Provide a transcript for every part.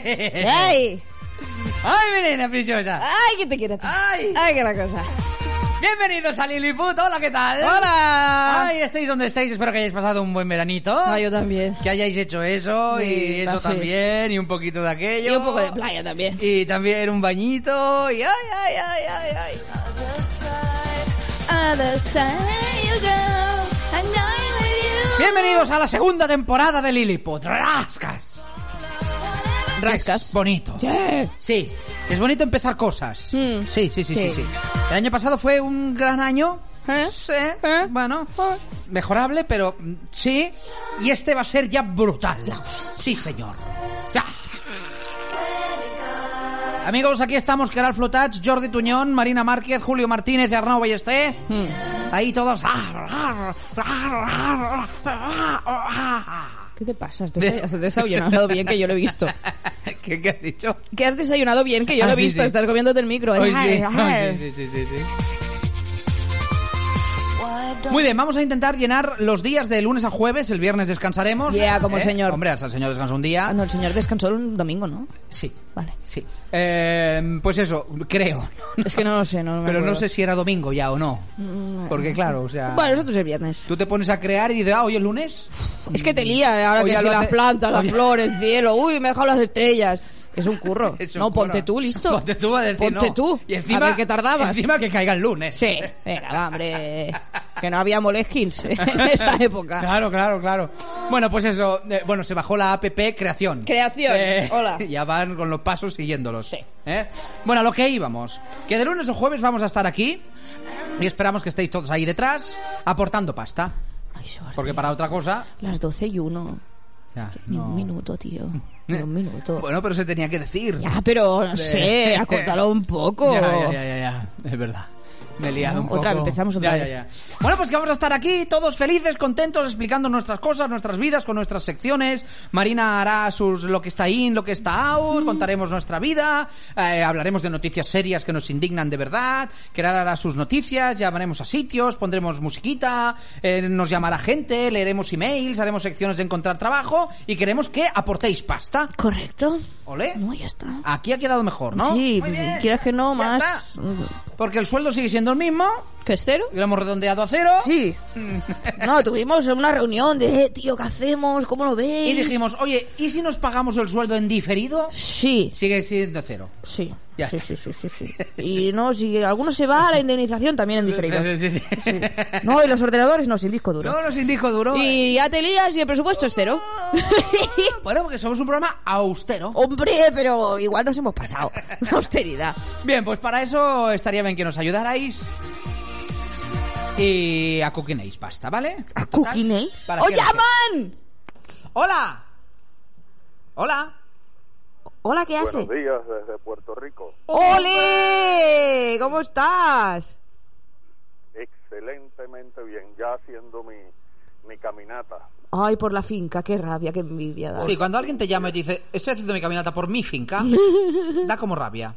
¡Ay! ¡Ay, mi nena preciosa! ¡Ay, que te quiero! ¡Ay! ¡Ay, que la cosa! Bienvenidos a Lilliput, hola, ¿qué tal? ¡Hola! Ay, estéis donde estéis, espero que hayáis pasado un buen veranito. Ah, yo también. Que hayáis hecho eso, Sí, y eso sí. también, y un poquito de aquello. Y un poco de playa también. Y también un bañito, y ay. Bienvenidos a la segunda temporada de Lilliput. Rascas. Es bonito. Sí, es bonito empezar cosas. Sí. El año pasado fue un gran año. Sí, bueno, mejorable, pero sí. Y este va a ser ya brutal. Sí, señor. Ya. Amigos, aquí estamos, Queralt Flotats, Jordi Tuñón, Marina Márquez, Julio Martínez y Arnau Ballester. Ahí todos. ¿Qué te pasa? Has desayunado bien, que yo lo he visto. ¿Qué has dicho? Que has desayunado bien, que yo lo he visto. Sí. Estás comiéndote el micro. Sí. Muy bien, vamos a intentar llenar los días de lunes a jueves. El viernes descansaremos. Yeah, como el señor. Hombre, hasta el señor descansa un día. Ah, no, el señor descansó un domingo, ¿no? Sí. Vale. Sí. Pues eso, creo. Es que no lo sé, no me Pero acuerdo. no sé si era domingo ya o no. Porque claro, o sea... Bueno, nosotros el viernes. Tú te pones a crear y dices, hoy es lunes. Es que te lía, ahora O que ya si lo las hace- plantas, las o ya- flores, el cielo. Uy, me he dejado las estrellas. Es un curro. Es un No, curro. ponte tú, listo. Ponte tú a decir Ponte no. tú. Y encima, A ver qué tardabas. Encima que caiga el lunes. Sí, venga, va, hombre. Que no había Moleskins en esa época. Claro. Bueno, pues eso. Se bajó la app Creación. Hola. Ya van con los pasos siguiéndolos. Sí. Bueno, a lo que íbamos. Que de lunes o jueves vamos a estar aquí. Y esperamos que estéis todos ahí detrás aportando pasta. Ay, suerte. Porque para otra cosa... Las 12:01. Ya, Ni no. un minuto, tío. Ni un minuto. Bueno, pero se tenía que decir. Ya, pero no sé, acótalo un poco. Ya. Es verdad. Me he liado un poco. Otra vez, empezamos otra vez. Ya. Bueno, pues que vamos a estar aquí todos felices, contentos, explicando nuestras cosas, nuestras vidas, con nuestras secciones. Marina hará lo que está in, lo que está out, contaremos nuestra vida, hablaremos de noticias serias que nos indignan de verdad, Queralt hará sus noticias, llamaremos a sitios, pondremos musiquita, nos llamará gente, leeremos emails, haremos secciones de encontrar trabajo y queremos que aportéis pasta. ¿Correcto? ¿Ole? No, ya está. Aquí ha quedado mejor, ¿no? Sí, Muy bien. quieras que no, Ya más... está. Porque el sueldo sigue siendo el mismo. ¿Que es cero? Lo hemos redondeado a cero. Sí. No, tuvimos una reunión de, tío, ¿qué hacemos? ¿Cómo lo veis? Y dijimos, oye, ¿y si nos pagamos el sueldo en diferido? Sí. Sigue siendo cero. Sí. Ya Sí. está. Y no, si alguno se va, la indemnización también en diferido. Sí. No, y los ordenadores no, sin disco duro. No, sin disco duro. Y ya te lías y el presupuesto es cero. Bueno, porque somos un programa austero. Hombre, pero igual nos hemos pasado. Una austeridad. Bien, pues para eso estaría bien que nos ayudarais. Y a coquinéis pasta, ¿vale? ¿A Total, coquinéis? para ¡Oh, que la llaman! ¡Hola! ¡Hola! Hola, ¿qué hace? Buenos días desde Puerto Rico. ¡Ole! ¿Cómo estás? Excelentemente bien, ya haciendo mi caminata. Ay, por la finca, qué rabia, qué envidia da. Sí, cuando alguien te llama y te dice, estoy haciendo mi caminata por mi finca, da como rabia.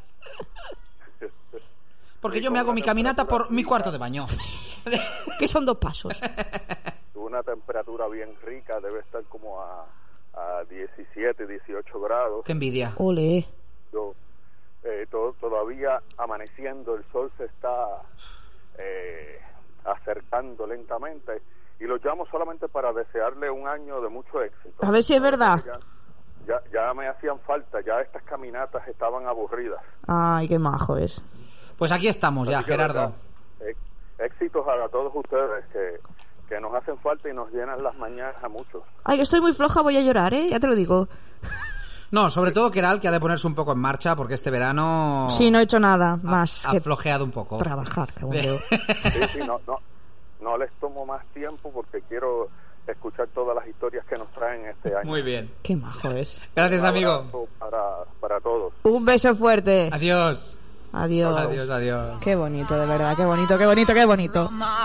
Porque yo me hago mi caminata por mi cuarto de baño. Que son 2 pasos. Una temperatura bien rica, debe estar como a 17, 18 grados. Qué envidia. Ole. Yo, todavía amaneciendo, el sol se está acercando lentamente. Y los llamo solamente para desearle un año de mucho éxito. A ver si es verdad. Ya me hacían falta, ya estas caminatas estaban aburridas. Ay, qué majo es. Pues aquí estamos ya, Así que, Gerardo. verdad, éxitos a todos ustedes que nos hacen falta y nos llenan las mañanas a muchos. Ay, que estoy muy floja, voy a llorar, ¿eh? Ya te lo digo. No, sobre todo Queralt, que ha de ponerse un poco en marcha, porque este verano... Sí, no he hecho nada más ha que flojeado un poco. trabajar, cabrón. Sí, no les tomo más tiempo porque quiero escuchar todas las historias que nos traen este año. Muy bien. Qué majo es. Gracias, Un amigo. abrazo para todos. Un beso fuerte. Adiós. Adiós. Adiós. Qué bonito, de verdad, qué bonito, qué bonito, qué bonito.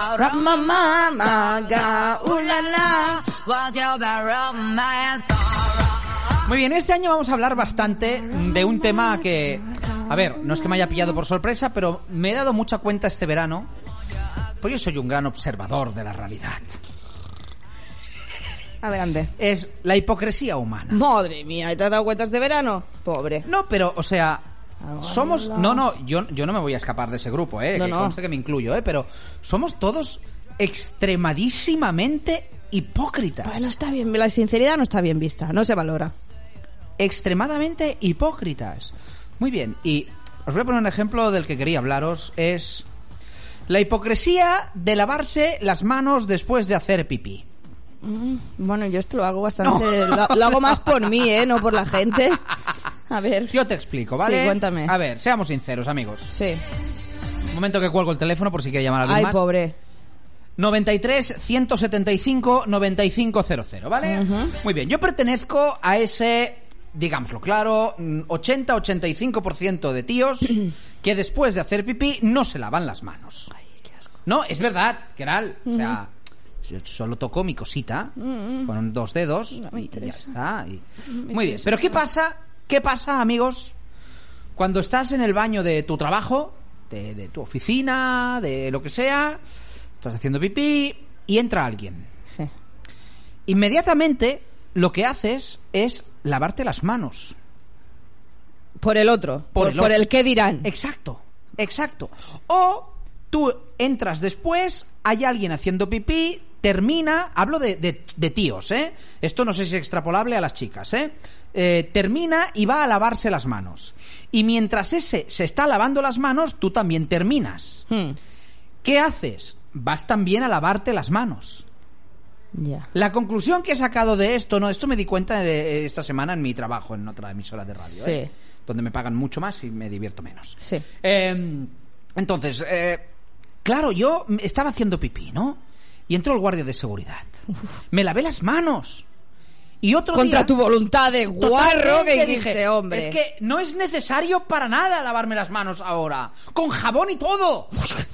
Muy bien, este año vamos a hablar bastante de un tema que... A ver, no es que me haya pillado por sorpresa, pero me he dado mucha cuenta este verano, pues yo soy un gran observador de la realidad. Adelante. es la hipocresía humana. Madre mía, ¿te has dado cuenta de verano? Pobre. No, pero, o sea, somos... Hola. No, yo no me voy a escapar de ese grupo, No, que no. conste que me incluyo, pero somos todos extremadísimamente hipócritas. Bueno, está bien, la sinceridad no está bien vista, no se valora. Extremadamente hipócritas. Muy bien, y os voy a poner un ejemplo del que quería hablaros, es la hipocresía de lavarse las manos después de hacer pipí. Bueno, yo esto lo hago bastante... Lo hago más por mí, no por la gente. A ver. Yo te explico, ¿vale? Sí, cuéntame. A ver, seamos sinceros, amigos. Sí. Un momento que cuelgo el teléfono por si quiere llamar a alguien Ay, más. pobre. 93 175 9500, ¿vale? Muy bien, yo pertenezco a ese, digámoslo claro, 80-85% de tíos que después de hacer pipí no se lavan las manos. Ay, qué asco. No, es verdad, Keral. O sea, yo solo toco mi cosita con 2 dedos No me y ya interesa. está. Muy bien, pero ¿qué pasa? ¿Qué pasa, amigos? Cuando estás en el baño de tu trabajo, de tu oficina, de lo que sea, estás haciendo pipí y entra alguien. Sí. Inmediatamente lo que haces es lavarte las manos. Por el otro. Por el otro. el qué dirán. Exacto. O tú entras después, hay alguien haciendo pipí, termina, hablo de tíos, esto no sé si es extrapolable a las chicas, termina y va a lavarse las manos. Y mientras ese se está lavando las manos, tú también terminas. ¿Qué haces? Vas también a lavarte las manos. Ya. La conclusión que he sacado de esto, esto me di cuenta esta semana en mi trabajo en otra emisora de radio, Sí. donde me pagan mucho más y me divierto menos. Sí. Entonces, claro, yo estaba haciendo pipí, ¿no? Y entró el guardia de seguridad. Me lavé las manos. Y otro Contra día, tu voluntad de guarro que totalmente dijiste, hombre. es que no es necesario para nada lavarme las manos ahora. Con jabón y todo.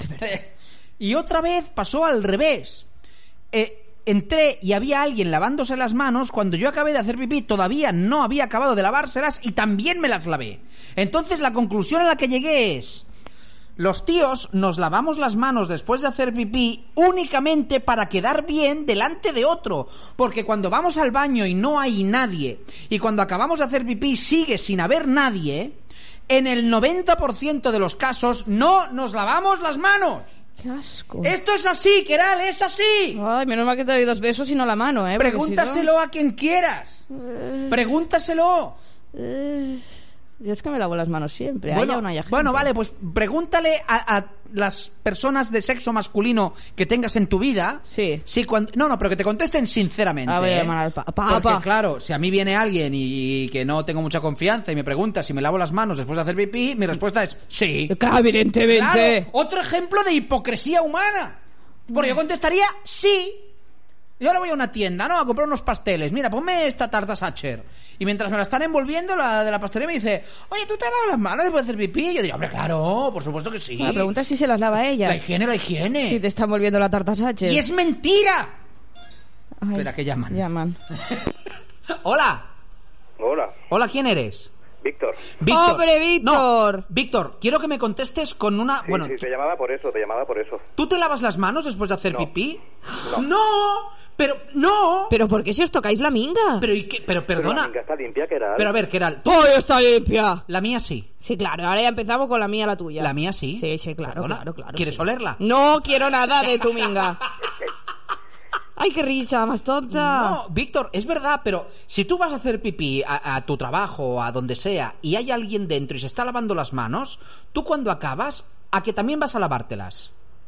Y otra vez pasó al revés. Entré y había alguien lavándose las manos. Cuando yo acabé de hacer pipí todavía no había acabado de lavárselas y también me las lavé. Entonces la conclusión a la que llegué es: los tíos nos lavamos las manos después de hacer pipí únicamente para quedar bien delante de otro, porque cuando vamos al baño y no hay nadie, y cuando acabamos de hacer pipí sigue sin haber nadie, en el 90% de los casos no nos lavamos las manos. Qué asco. Esto es así, Keral, es así. Ay, menos mal que te doy 2 besos y no la mano, porque Pregúntaselo a quien quieras. Pregúntaselo. si no... Yo es que me lavo las manos siempre. Bueno, haya o no haya gente. bueno, vale, pues pregúntale a las personas de sexo masculino que tengas en tu vida. Sí. Si no, pero que te contesten sinceramente. A ver, ¿eh? llamar al Porque, papá. claro, si a mí viene alguien y que no tengo mucha confianza y me pregunta si me lavo las manos después de hacer pipí, mi respuesta es sí. Claro, evidentemente. Claro, otro ejemplo de hipocresía humana. Porque yo contestaría sí. Yo ahora voy a una tienda, ¿no? A comprar unos pasteles. Mira, ponme esta tarta Sacher. Y mientras me la están envolviendo, la de la pastelería me dice: oye, ¿tú te lavas las manos después de hacer pipí? Y yo diría: hombre, claro, por supuesto que sí. La pregunta es si se las lava ella. La higiene. Si te están volviendo la tarta Sacher. ¡Y es mentira! Ay, Espera, que llaman. Llaman. Hola. Hola, ¿Quién eres? Víctor. ¡Pobre Víctor! No, Víctor, quiero que me contestes con una... Sí, bueno, sí, te llamaba por eso. ¿tú te lavas las manos después de hacer No. pipí? No. ¡No! Pero, ¡no! ¿Pero por qué si os tocáis la minga? Pero, ¿y qué? Pero, Pero la perdona. minga está limpia, que era. Pero a ver, Keral, tú... ¡Oh, está limpia! La mía sí. Sí, claro, ahora ya empezamos con la mía, la tuya. La mía sí. Sí, claro, Perdona, claro. ¿quieres sí. olerla? No quiero nada de tu minga. ¡Ay, qué risa, más tonta! No, Víctor, es verdad, pero si tú vas a hacer pipí a tu trabajo o a donde sea y hay alguien dentro y se está lavando las manos, tú cuando acabas, ¿a que también vas a lavártelas?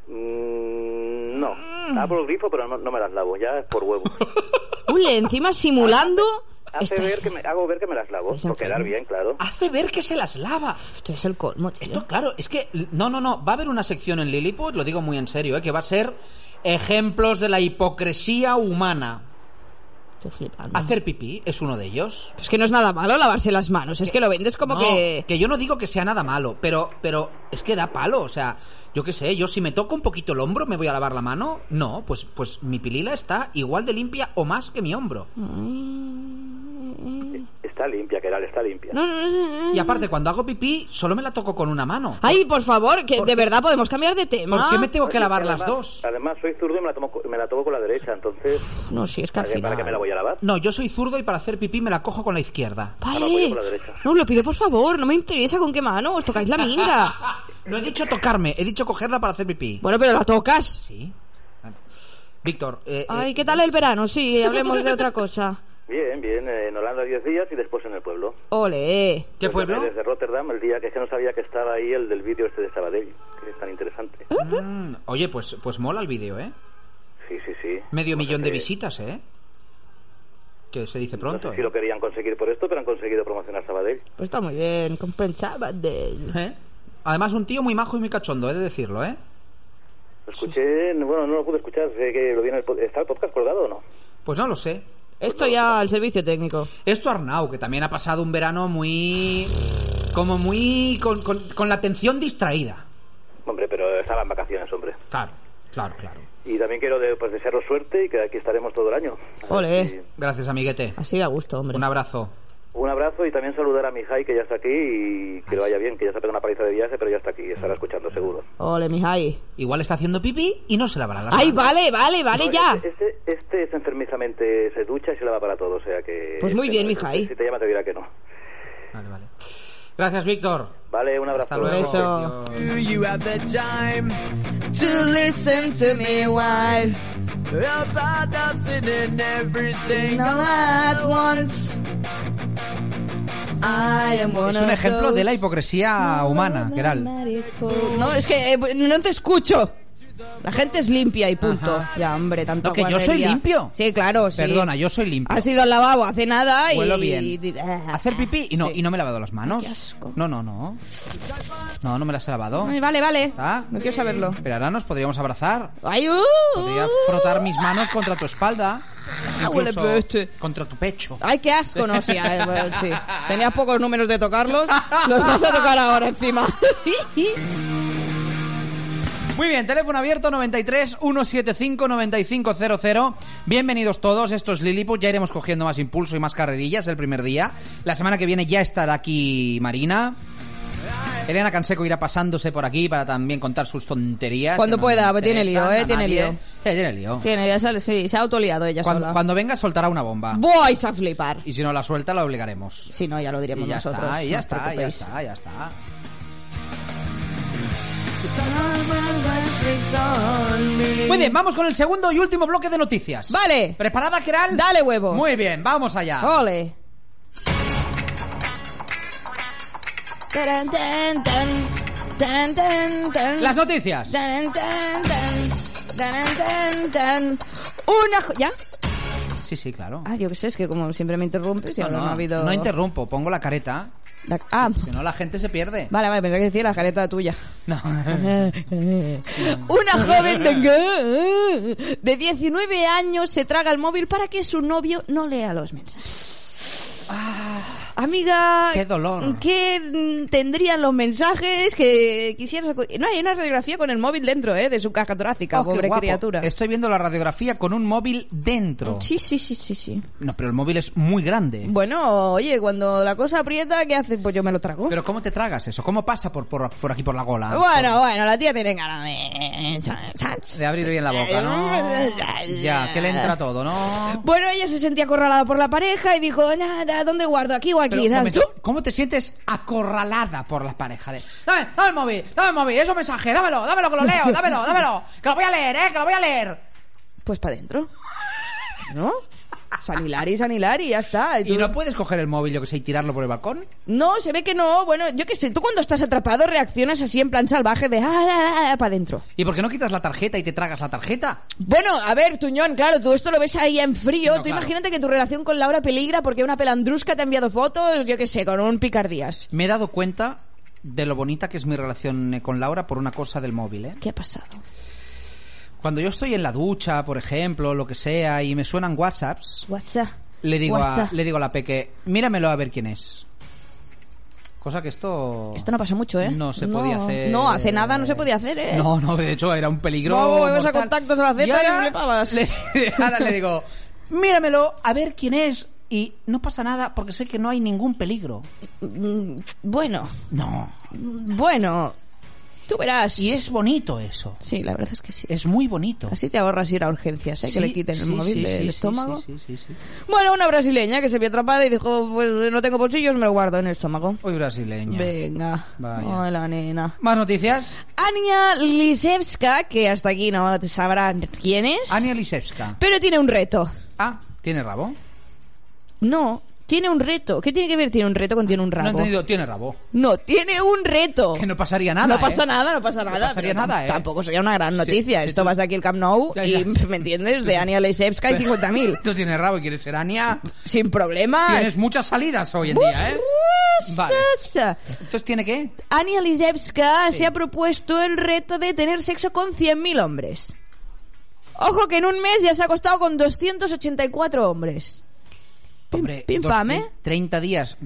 No. Abro el grifo, pero no me las lavo. Ya es por huevo. Ule, encima simulando... Hago ver que me las lavo. Estás Por quedar enfermo. bien, claro. Hace ver que se las lava. Esto es el colmo, tío. Esto, claro, es que... No, va a haber una sección en Lilliput, lo digo muy en serio, que va a ser ejemplos de la hipocresía humana. Estoy flipando. Hacer pipí es uno de ellos. Es que no es nada malo lavarse las manos. Es que lo vendes como No, que... yo no digo que sea nada malo, pero es que da palo, o sea, yo qué sé, yo si me toco un poquito el hombro, ¿me voy a lavar la mano? No, pues mi pilila está igual de limpia o más que mi hombro. Está está limpia, que está limpia. Y aparte, cuando hago pipí, solo me la toco con una mano. Ay, por favor, que de verdad podemos cambiar de tema. ¿Por qué me tengo que lavar Además- las dos? Además, soy zurdo y me la toco con la derecha, entonces... No, sí, es que al ¿Para final... qué me la voy a lavar? No, yo soy zurdo y para hacer pipí me la cojo con la izquierda. Ah, no, pues Vale. yo con la derecha. No, lo pido por favor, no me interesa con qué mano, os tocáis la minga. No he dicho tocarme, he dicho cogerla para hacer pipí. Bueno, pero la tocas. Sí. Víctor, Ay, ¿qué tal el verano? Sí, hablemos de otra cosa. Bien, en Holanda 10 días y después en el pueblo. Ole. ¿qué Pues pueblo? Desde Rotterdam, el día que es que no sabía que estaba ahí el del vídeo este de Sabadell, que es tan interesante. Oye, pues mola el vídeo, ¿eh? Sí. Medio No sé millón de qué- visitas, ¿eh? Que se dice No pronto, sé si lo querían conseguir por esto, pero han conseguido promocionar Sabadell. Pues está muy bien, compensaba del... ¿Eh? Además, un tío muy majo y muy cachondo, he de decirlo, ¿eh? Lo escuché, bueno, no lo pude escuchar, sé que lo vi en ¿está el podcast colgado o no? Pues no lo sé. Esto ya al servicio técnico. Esto Arnau, que también ha pasado un verano muy... como muy... con la atención distraída. Hombre, pero estaba en vacaciones, hombre. Claro. Y también quiero desearos suerte y que aquí estaremos todo el año. A ver Ole. si- Gracias, amiguete. Así da gusto, hombre. Un abrazo. Un abrazo y también saludar a mi Jai, que ya está aquí y que le vaya bien, que ya se ha pegado una paliza de viaje, pero ya está aquí, estará escuchando seguro. Ole, mi Jai. Igual está haciendo pipí y no se lavará las Ay, manos. vale, No, ya. Este es enfermizamente, se ducha y se lava para todo, o sea que... Pues muy bien, mi este, Jai. Si te llama te dirá que no. Vale. Gracias, Víctor. Vale, un abrazo. Hasta luego. Beso. Adiós. You have the time To listen to me while about nothing and everything all at once. I am one Es un of ejemplo de la those hipocresía humana, Keral. No, es que no te escucho. La gente es limpia y punto. Ajá. Ya, hombre, tanto No, que yo soy limpio. Sí, claro, sí. Perdona, yo soy limpio. Has ido al lavabo hace nada y... Huelo bien. Hacer pipí y no, Sí. y no me he lavado las manos. Qué asco. No. No, no me las he lavado. Ay, vale. ¿Está? No quiero saberlo. Pero ahora nos podríamos abrazar. Ay, Podría frotar mis manos contra tu espalda. huele Incluso peste. contra tu pecho. Ay, qué asco, no, sí, bueno, sí. Tenías pocos números de tocarlos, los vas a tocar ahora encima. Muy bien, teléfono abierto 93 175 9500. Bienvenidos todos, esto es Lilliput. Ya iremos cogiendo más impulso y más carrerillas el primer día. La semana que viene ya estará aquí Marina. Elena Canseco irá pasándose por aquí para también contar sus tonterías. Cuando que no pueda, le tiene lío, interesan a tiene nadie. lío. Sí, tiene lío. Tiene, ya sale, sí, se ha autoliado ella sola. Cuando venga soltará una bomba. Vais a flipar. Y si no la suelta la obligaremos. Si no, ya lo diremos Y ya nosotros. está, y no ya os está, ya preocupéis. está, ya está. Muy bien, vamos con el segundo y último bloque de noticias. Vale. ¿Preparada, Keral? Dale huevo. Muy bien, vamos allá. Ole. Taran, tan, tan. Tan, tan, tan. Las noticias. Tan, tan, tan. Tan, tan, tan. ¿Ya? Sí, claro. Ah, yo qué sé, es que como siempre me interrumpes y ahora no ha habido... no interrumpo, pongo la careta. Ah, Si no, la gente se pierde. vale, pensaba que decía la careta tuya. No. Una joven de 19 años se traga el móvil para que su novio no lea los mensajes. Amiga, Qué dolor. ¿qué tendrían los mensajes que quisieras? No, hay una radiografía con el móvil dentro, de su caja torácica, Oh, qué pobre guapo. criatura. Estoy viendo la radiografía con un móvil dentro. Sí. No, pero el móvil es muy grande. Bueno, oye, cuando la cosa aprieta, ¿qué hace? Pues yo me lo trago. Pero ¿cómo te tragas eso? ¿Cómo pasa por aquí por la gola? Bueno, la tía tiene ganas De abrir bien la boca, ¿no? Ya, que le entra todo, ¿no? Bueno, ella se sentía acorralada por la pareja y dijo, nada, ¿dónde guardo? ¿Aquí o aquí? Pero, un momento, ¿cómo te sientes acorralada por la pareja? Dame el móvil, es un mensaje, dámelo, que lo leo, dámelo, que lo voy a leer, que lo voy a leer. Pues para adentro. ¿No? San Hilari, ya está. ¿Y no puedes coger el móvil, yo que sé, y tirarlo por el balcón? No, se ve que no. Bueno, yo qué sé, tú cuando estás atrapado reaccionas así en plan salvaje de para adentro. ¿Y por qué no quitas la tarjeta y te tragas la tarjeta? Bueno, a ver, Tuñón, claro, tú esto lo ves ahí en frío. No, Tú claro. imagínate que tu relación con Laura peligra porque una pelandrusca te ha enviado fotos, yo qué sé, con un picardías. Me he dado cuenta de lo bonita que es mi relación con Laura por una cosa del móvil, ¿eh? ¿Qué ha pasado? Cuando yo estoy en la ducha, por ejemplo, lo que sea, y me suenan WhatsApps, WhatsApp. le digo WhatsApp. a la Peque, míramelo a ver quién es. Cosa que esto no pasa mucho, ¿eh? no se podía hacer. No, hace nada no se podía hacer, ¿eh? No, de hecho era un peligro. No, ibas a mortal. contactos a la Z y ahora flipabas. ahora le digo, míramelo a ver quién es. y no pasa nada porque sé que no hay ningún peligro. Bueno, No. tú verás. Y es bonito eso. Sí, la verdad es que sí. Es muy bonito. Así te ahorras ir a urgencias, que le quiten el móvil del estómago. Sí. Bueno, una brasileña que se vio atrapada y dijo, pues no tengo bolsillos, me lo guardo en el estómago. Hoy brasileña. Venga. Vaya. Ay, la nena. ¿Más noticias? Ania Lisewska, que hasta aquí no te sabrán quién es. Ania Lisewska. Pero tiene un reto. Ah, ¿tiene rabo? No, tiene un reto. ¿Qué tiene que ver tiene un reto con tiene un No he rabo? entendido, tiene rabo. No, tiene un reto. Que no pasaría nada, No pasa ¿eh? nada, no pasa nada. pasaría pero nada, ¿eh? Tampoco sería una gran noticia. sí, Esto tú- vas aquí al Camp Nou Ya, y, ya. ¿me entiendes? De Ania Lisewska hay 50.000. Tú tienes rabo y quieres ser Ania. Sin problema. Tienes muchas salidas hoy en día, ¿eh? Vale. Entonces, ¿tiene qué? Ania Lisewska se ha propuesto el reto de tener sexo con 100.000 hombres. Ojo que en un mes ya se ha acostado con 284 hombres. Hombre, Pim, pam, 30 días,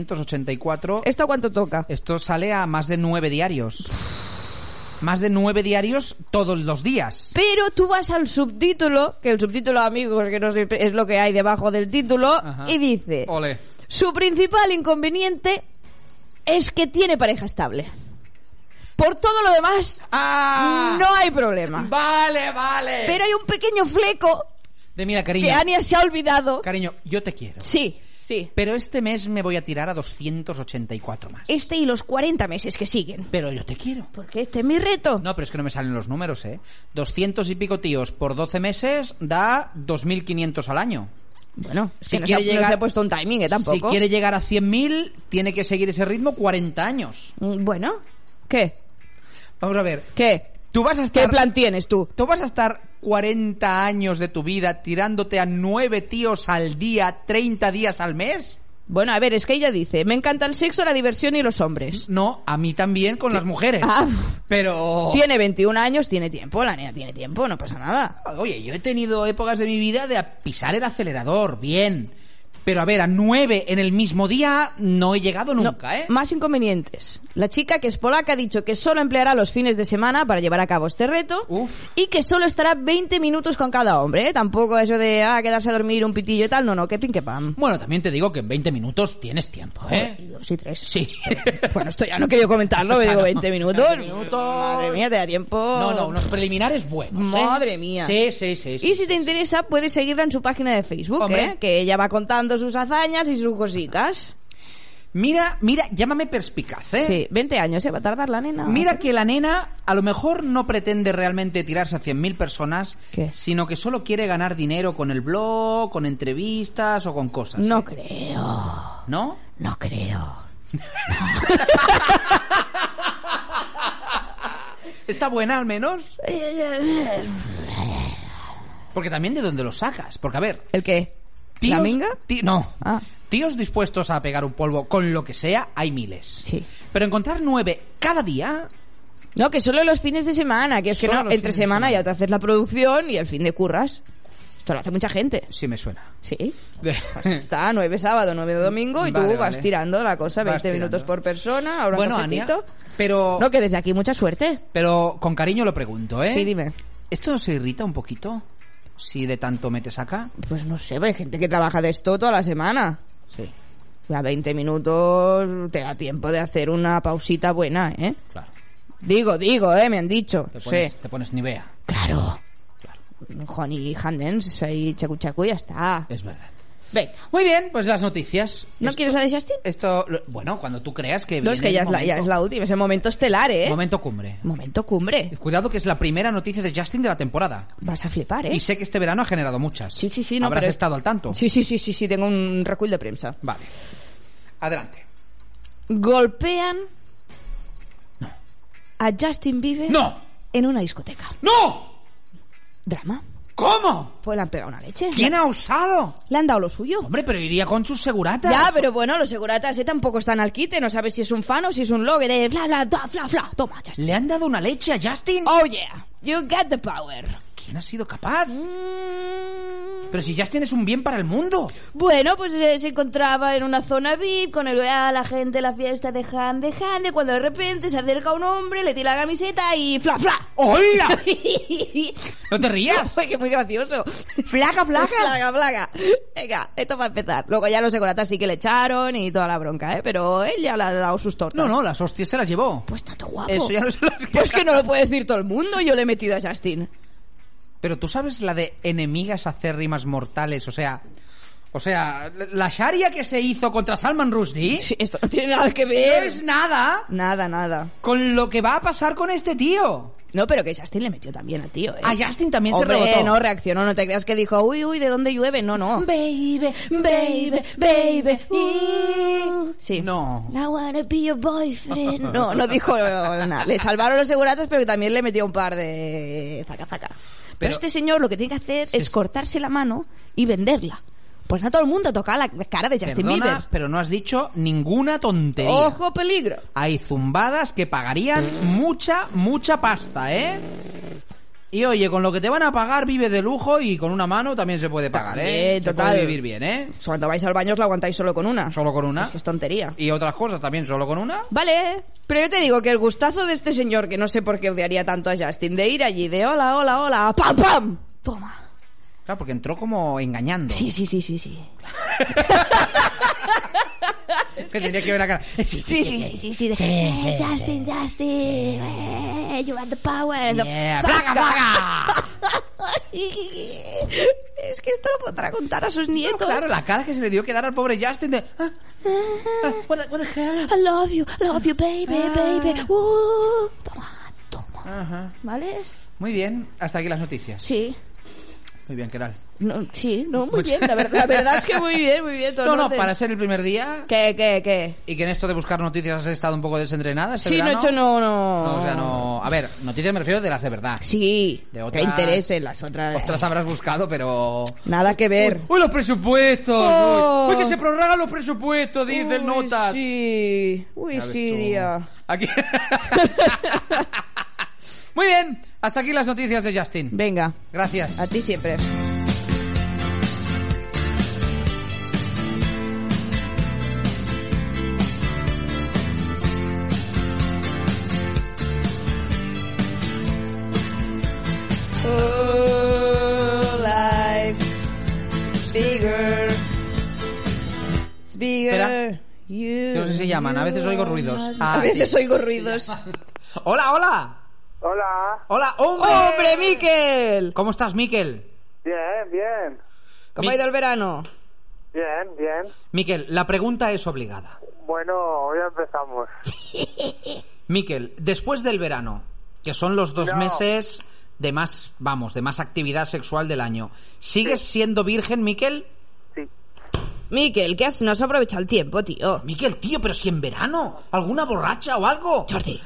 284. ¿Esto cuánto toca? Esto sale a más de 9 diarios. Más de 9 diarios todos los días. Pero tú vas al subtítulo, que el subtítulo, amigos, que no sé, es lo que hay debajo del título, Ajá. y dice: Ole. su principal inconveniente es que tiene pareja estable. Por todo lo demás, ¡Ah! no hay problema. Vale. Pero hay un pequeño fleco De mira, cariño. que Ania se ha olvidado. Cariño, yo te quiero. Sí. Pero este mes me voy a tirar a 284 más. Este y los 40 meses que siguen. Pero yo te quiero. Porque este es mi reto. No, pero es que no me salen los números, ¿eh? 200 y pico tíos por 12 meses da 2.500 al año. Bueno, Si que quiere no llegar- se ha puesto un timing, tampoco. Si quiere llegar a 100.000, tiene que seguir ese ritmo 40 años. Bueno, ¿qué? Vamos a ver. ¿Qué? Tú vas a estar... ¿Qué plan tienes tú? Tú vas a estar 40 años de tu vida tirándote a 9 tíos al día, 30 días al mes. Bueno, a ver, es que ella dice, me encanta el sexo, la diversión y los hombres. No, a mí también con las mujeres. Ah. Pero... Tiene 21 años, tiene tiempo, la nena tiene tiempo, no pasa nada. Oye, yo he tenido épocas de mi vida de pisar el acelerador, bien. Pero a ver, a 9 en el mismo día no he llegado nunca, No, ¿eh? Más inconvenientes. La chica, que es polaca, ha dicho que solo empleará los fines de semana para llevar a cabo este reto. Uf. Y que solo estará 20 minutos con cada hombre, ¿eh? Tampoco eso de quedarse a dormir un pitillo y tal. No, que pin que pam. Bueno, también te digo que en 20 minutos tienes tiempo, ¿eh? Y 2 y 3. Sí. Bueno, esto ya no he querido comentarlo, me digo 20 minutos. 20 minutos. Madre mía, te da tiempo. No, unos preliminares buenos, ¿eh? Madre mía. Sí. Y si te interesa, puedes seguirla en su página de Facebook, Hombre. ¿eh? Que ella va contando sus hazañas y sus cositas. Mira, llámame perspicaz, ¿eh? Sí, 20 años, ¿eh? Va a tardar la nena. Mira que la nena a lo mejor no pretende realmente tirarse a 100.000 personas, ¿Qué? sino que solo quiere ganar dinero con el blog, con entrevistas o con cosas. No ¿eh? creo. ¿No? No creo. ¿Está buena al menos? Porque también de dónde lo sacas. Porque a ver, ¿El qué? tíos, ¿La minga? No. Ah. Tíos dispuestos a pegar un polvo con lo que sea, hay miles. Sí. Pero encontrar 9 cada día... No, que solo los fines de semana, que es que Solo no, los entre fines de semana semana. ya te haces la producción y el fin de curras. Esto lo hace mucha gente. Sí me suena. Sí. Pues está 9 sábado, 9 domingo y Vale, tú vas vale. tirando la cosa, Vas 20 tirando. minutos por persona, ahora Bueno, un Ania, cafetito. pero... No, que desde aquí mucha suerte. Pero con cariño lo pregunto, ¿eh? Sí, dime. ¿Esto se irrita un poquito? Si de tanto me te saca. Pues no sé, hay gente que trabaja de esto toda la semana. Sí, A 20 minutos te da tiempo de hacer una pausita buena, ¿eh? claro. Digo, me han dicho. Te pones Nivea. Claro. Claro, Honey Handens, ahí chacu chacu y ya está. es verdad. Venga. Muy bien, pues las noticias. ¿No quieres la de Justin? Bueno, cuando tú creas que No, es que viene ya el es la última, es el momento estelar, ¿eh? momento cumbre. Momento cumbre. Cuidado que es la primera noticia de Justin de la temporada. Vas a flipar, ¿eh? Y sé que este verano ha generado muchas. Sí, no, Habrás pero- estado al tanto. Sí, tengo un recuil de prensa. Vale. Adelante. Golpean No. a Justin Bieber ¡No! en una discoteca. ¡No! ¿Drama? ¿Cómo? Pues le han pegado una leche. ¿Quién ha osado? Le han dado lo suyo. Hombre, pero iría con sus seguratas. Ya, pero bueno, los seguratas tampoco están al quite. No sabes si es un fan o si es un log de bla, bla, bla, bla, bla. Toma, Justin. ¿Le han dado una leche a Justin? Oh, yeah. You got the power. ¿Quién ha sido capaz? Pero si Justin es un bien para el mundo. Bueno, pues se encontraba en una zona VIP con la gente, la fiesta de Hande, cuando de repente se acerca un hombre, le tira la camiseta y ¡fla, fla! ¡Hola! No te rías. Uy, que muy gracioso. Flaca, flaca. Flaca, flaca. Venga, esto va a empezar. Luego ya los seguratas sí que le echaron y toda la bronca, ¿eh? Pero él ya le ha dado sus tortas. No, las hostias se las llevó. Pues está todo guapo. Eso ya no se las Pues que no lo puede decir todo el mundo. Yo le he metido a Justin. Pero tú sabes la de enemigas acérrimas mortales, o sea, la sharia que se hizo contra Salman Rushdie. Sí, esto no tiene nada que ver. No es nada Nada. con lo que va a pasar con este tío. No, pero que Justin le metió también al tío, ¿eh? A Justin también Hombre, se rebotó. no reaccionó, no te creas que dijo, uy, ¿de dónde llueve? No. Baby. Sí. No. I wanna be your boyfriend. No dijo nada. Le salvaron los seguratas, pero que también le metió un par de zaca. Pero este señor lo que tiene que hacer es cortarse la mano y venderla. Pues no todo el mundo toca la cara de Justin Bieber. Pero no has dicho ninguna tontería. ¡Ojo, peligro! Hay zumbadas que pagarían mucha pasta, ¿eh? Y oye, con lo que te van a pagar vive de lujo y con una mano también se puede pagar, ¿eh? También, Se total. puede vivir bien, ¿eh? Cuando vais al baño os la aguantáis solo con una. Solo con una. Es que es tontería. Y otras cosas también solo con una. Vale, pero yo te digo que el gustazo de este señor, que no sé por qué odiaría tanto a Justin, de ir allí, de hola, ¡pam, pam! Toma. Claro, porque entró como engañando. Sí. Que tenía que ver la cara. Sí. Justin, you have the power. Yeah, plaga. Es que esto lo podrá contar a sus nietos. Claro, la cara que se le dio que dar al pobre Justin de... what the hell? I love you, baby. Toma. Ajá. ¿Vale? Muy bien, hasta aquí las noticias. Sí. Muy bien, Keral. No, muy bien. La verdad es que muy bien. Todo en No, orden. para ser el primer día... ¿Qué? Y que en esto de buscar noticias has estado un poco desentrenada este Sí, no he verano. hecho no. No, o sea, no... A ver, noticias me refiero de las de verdad. Sí, De otras- que interesen las otras. Ostras, habrás buscado, pero... Nada que ver. ¡Uy, los presupuestos! Oh. ¡Uy, que se prorrogan los presupuestos! Dicen notas. Sí. Uy, Ya ves tú. Siria. Aquí... Muy bien, hasta aquí las noticias de Justin. Venga, Gracias. a ti siempre. Oh, life is bigger. It's bigger. Espera. You, No sé si se llaman, a veces oigo ruidos. A veces oigo ruidos. ¡Hola! Hola. ¡Hola, hombre! ¡Hombre, Miquel! ¿Cómo estás, Miquel? Bien. ¿Cómo ha ido el verano? Bien. Miquel, la pregunta es obligada. Bueno, ya empezamos. Miquel, después del verano, que son los 2 No. meses de más actividad sexual del año, ¿sigues siendo virgen, Miquel? Sí. Miquel, no has aprovechado el tiempo, tío. Miquel, tío, pero si en verano, ¿alguna borracha o algo? Jordi.